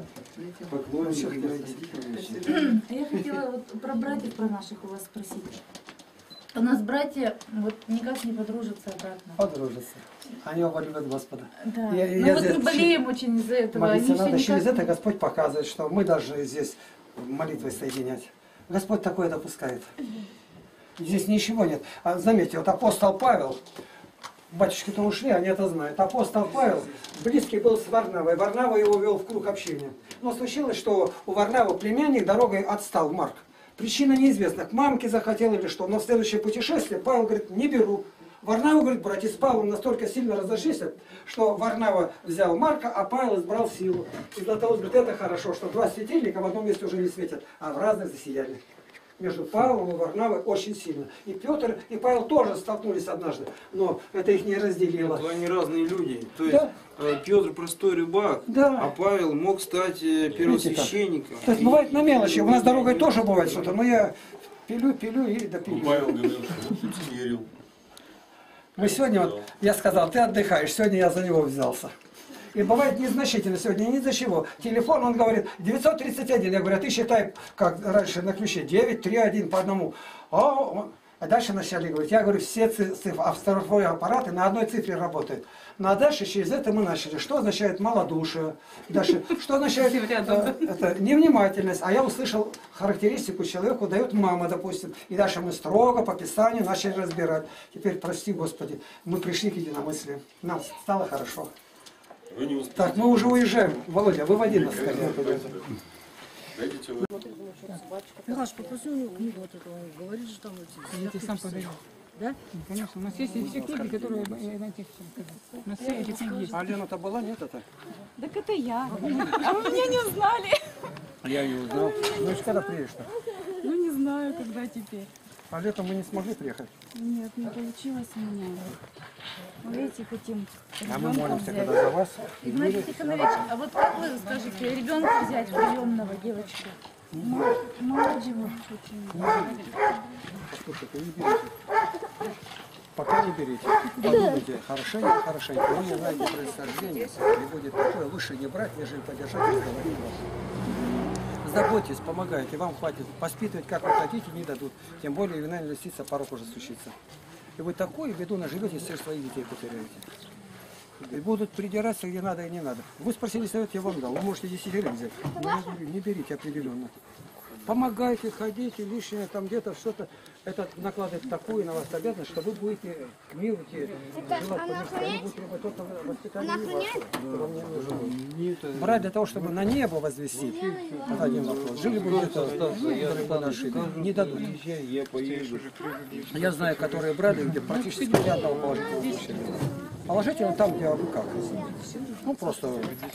А я хотела вот про братьев, про наших у вас спросить. У нас братья вот никак не подружатся обратно. Подружатся. Они оба любят Господа. Да. Я- Ну я вот здесь мы болеем очень из-за этого. Молиться Они надо все через никак это, не- Господь показывает, что мы должны здесь молитвой соединять. Господь такое допускает. Здесь ничего нет. А заметьте, вот апостол Павел, батюшки-то ушли, они это знают. Апостол Павел близкий был с Варнавой. Варнава его вел в круг общения. Но случилось, что у Варнавы племянник дорогой отстал, Марк. Причина неизвестна. К мамке захотел или что. Но в следующее путешествие Павел говорит, не беру. Варнава, говорит, братья с Павлом настолько сильно разошлись, что Варнава взял Марка, а Павел избрал силу. И Златоуст говорит, это хорошо, что два светильника в одном месте уже не светят, а в разных засияли. Между Павлом и Варнавой очень сильно. И Петр, и Павел тоже столкнулись однажды, но это их не разделило. То они разные люди. То есть Да. э, Петр простой рыбак, Да. а Павел мог стать э, первосвященником. То есть бывает на мелочи. У нас дорогой тоже бывает что-то, но я пилю, пилю и допилю. Павел говорил, что верил. Мы сегодня, вот, я сказал, ты отдыхаешь, сегодня я за него взялся. И бывает незначительно сегодня, ни за чего. Телефон, он говорит, девятьсот тридцать один. Я говорю, а ты считай, как раньше на ключе, девять три один по одному. А, он- а дальше начали говорить, я говорю, все ци- цифры, а цифровые аппараты на одной цифре работают. Ну а дальше через это мы начали, что означает малодушие, дальше, что означает э, это, невнимательность. А я услышал характеристику человеку, дает мама, допустим. И дальше мы строго по Писанию начали разбирать. Теперь, прости Господи, мы пришли к единомыслию. Нам стало хорошо. Вы не успели. Так, мы уже уезжаем. Володя, выводи нас скорее. Дайте вы. Милаш, попроси у него вот этого, он говорит же там эти. Я тебе сам подарю. Да? Ну, конечно, у нас есть и все книги, которые э, на этих, у нас все эти книги есть. А Лена-то была, нет это? Так это я. А вы меня не узнали. Я ее узнал. Ну и когда приедешь-то? Ну не знаю, когда теперь. А летом мы не смогли приехать. Нет, не получилось у меня. Мы, видите, хотим А мы ребенка молимся, взять. когда за вас. Игнатий Тихонович, а вот как вы скажете, ребенка взять приемного девочки? Молодежи очень. Послушайте, не берите. Пока не берите. Подумайте, хорошенько, хорошенько. Вы не знаете происхождения, и будет такое. Лучше не брать, нежели подержать и разговорить вас. Заботьтесь, помогайте, вам хватит. Воспитывать, как вы хотите, не дадут. Тем более, вина инвестиция порог уже случится. И вы такую беду наживете, все своих детей потеряете. И будут придираться, где надо и не надо. Вы спросили совет, я вам дал. Вы можете десятерых взять. Но я говорю, не берите определенно. Помогайте, ходите, лишнее там где-то что-то. Это накладывает такую на вас обязанность, что вы будете к миру те желать, потому что они будут требовать только воспитания вашего, что вам не нужно. Брать для того, чтобы на небо возвести, это один вопрос. Жили бы где-то, ну, наши, не дадут. Я поеду. Я знаю, которые брали, где практически ни одного положительного случая. Положительно там, где вы как. Ну, просто...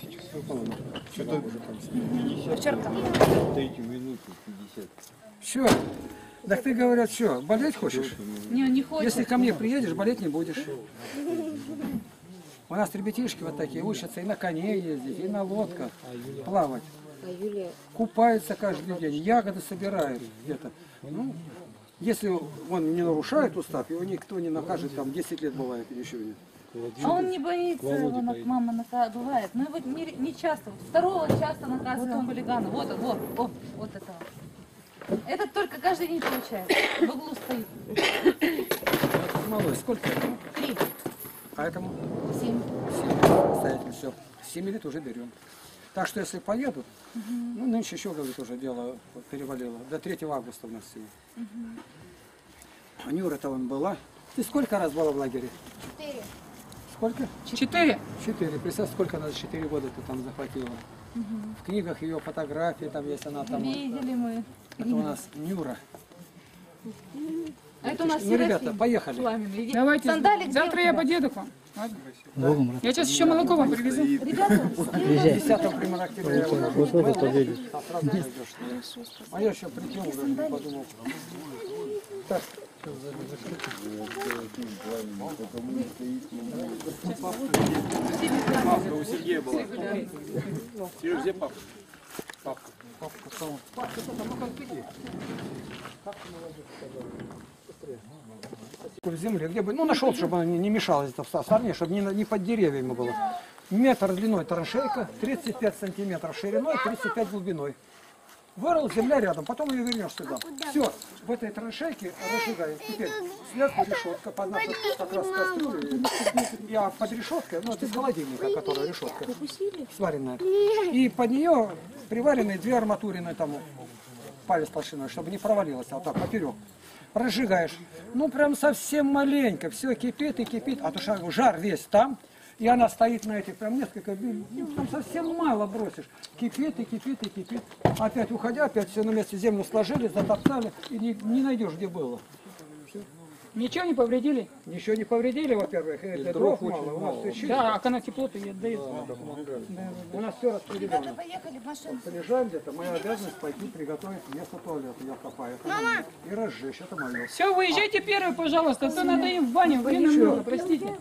Что-то уже там. Дайте минуту, пятьдесят. Все. Так ты, говорят, что, болеть хочешь? Не, не хочет. Если ко мне приедешь, болеть не будешь. У нас ребятишки вот такие учатся и на коне ездить, и на лодках плавать. Купаются каждый день, ягоды собирают где-то. Ну, если он не нарушает устав, его никто не накажет, там десять лет бывает или еще нет. А он не боится, его на- мама нака- бывает. Но его не, не часто. Вот второго часто наказываем хулигана. Вот он, вот, вот, вот этого. Этот только каждый день получает. В углу стоит. Малой, сколько этому? Три, А этому? семь. Семь. Стоять, все. Семь лет уже берем. Так что если поедут, ну нынче еще, говорит, уже дело перевалило. До третьего августа у нас всего. А Нюра-то он была. Ты сколько раз была в лагере? Четыре. Сколько? Четыре. Четыре. Представь, сколько она за четыре года ты там захватила. В книгах ее фотографии, там есть она там. Видели мы. Это у нас Нюра. А это у нас Ну, ребята, Серафим. поехали. Пламенный. Иди. Давайте. Сандалик Завтра где я у тебя? подъеду к вам. Ладно? Я сейчас еще молоко вам привезу. Ребята, десятого примерно октября я уже был, а сразу зайдешь. А я еще прикинул, даже не подумал. Так. Папка у Сергея была. Сереж, где папка? Папка, папка, папка, ну-ка, иди. Как ты молодец сказал? В земле, где бы, ну нашел, чтобы она не, не мешалась это в стороне, чтобы не, на- не под деревьями было. Метр длиной траншейка, тридцать пять сантиметров шириной, тридцать пять глубиной. Вырыл, земля рядом, потом ее вернешь сюда. Все, в этой траншейке разжигаем. Теперь сверху решетка, под нашу как раз кастрюлю. Я под решеткой, ну это из холодильника, которая решетка сваренная. И под нее приварены две арматурины там палец толщиной, чтобы не провалилось, а вот так поперек. Разжигаешь. Ну прям совсем маленько, все кипит и кипит, а то что жар весь там. И она стоит на этих, прям несколько, ну, там совсем мало бросишь. Кипит и кипит и кипит. Опять уходя, опять все на месте, землю сложили, затоптали, и не, не найдешь, где было. Ничего не повредили? Ничего не повредили, во-первых, и дров мало, у нас все чисто. Да, а когда тепло-то и отдает. У нас все распределено. Поехали в машину. Приезжаем где-то, моя обязанность пойти приготовить место туалета, я копаю. И разжечь, это мое. Все, выезжайте первые, пожалуйста, а то надо им в баню, время много, простите.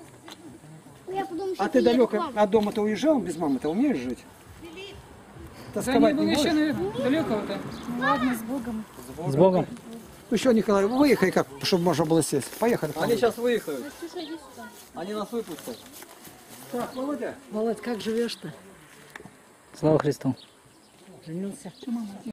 А ты далеко от дома-то уезжал без мамы, ты умеешь жить? Да не Тосковать было не еще, будешь? наверное, далеко-то. Ну ладно, с Богом. С Богом. Еще, Николай, выехай, как, чтобы можно было сесть. Поехали. Они сейчас выехают. Настюша, иди сюда. Они нас выпустят. Так, Володя. Володь, как живешь-то? Слава Христу. Женился?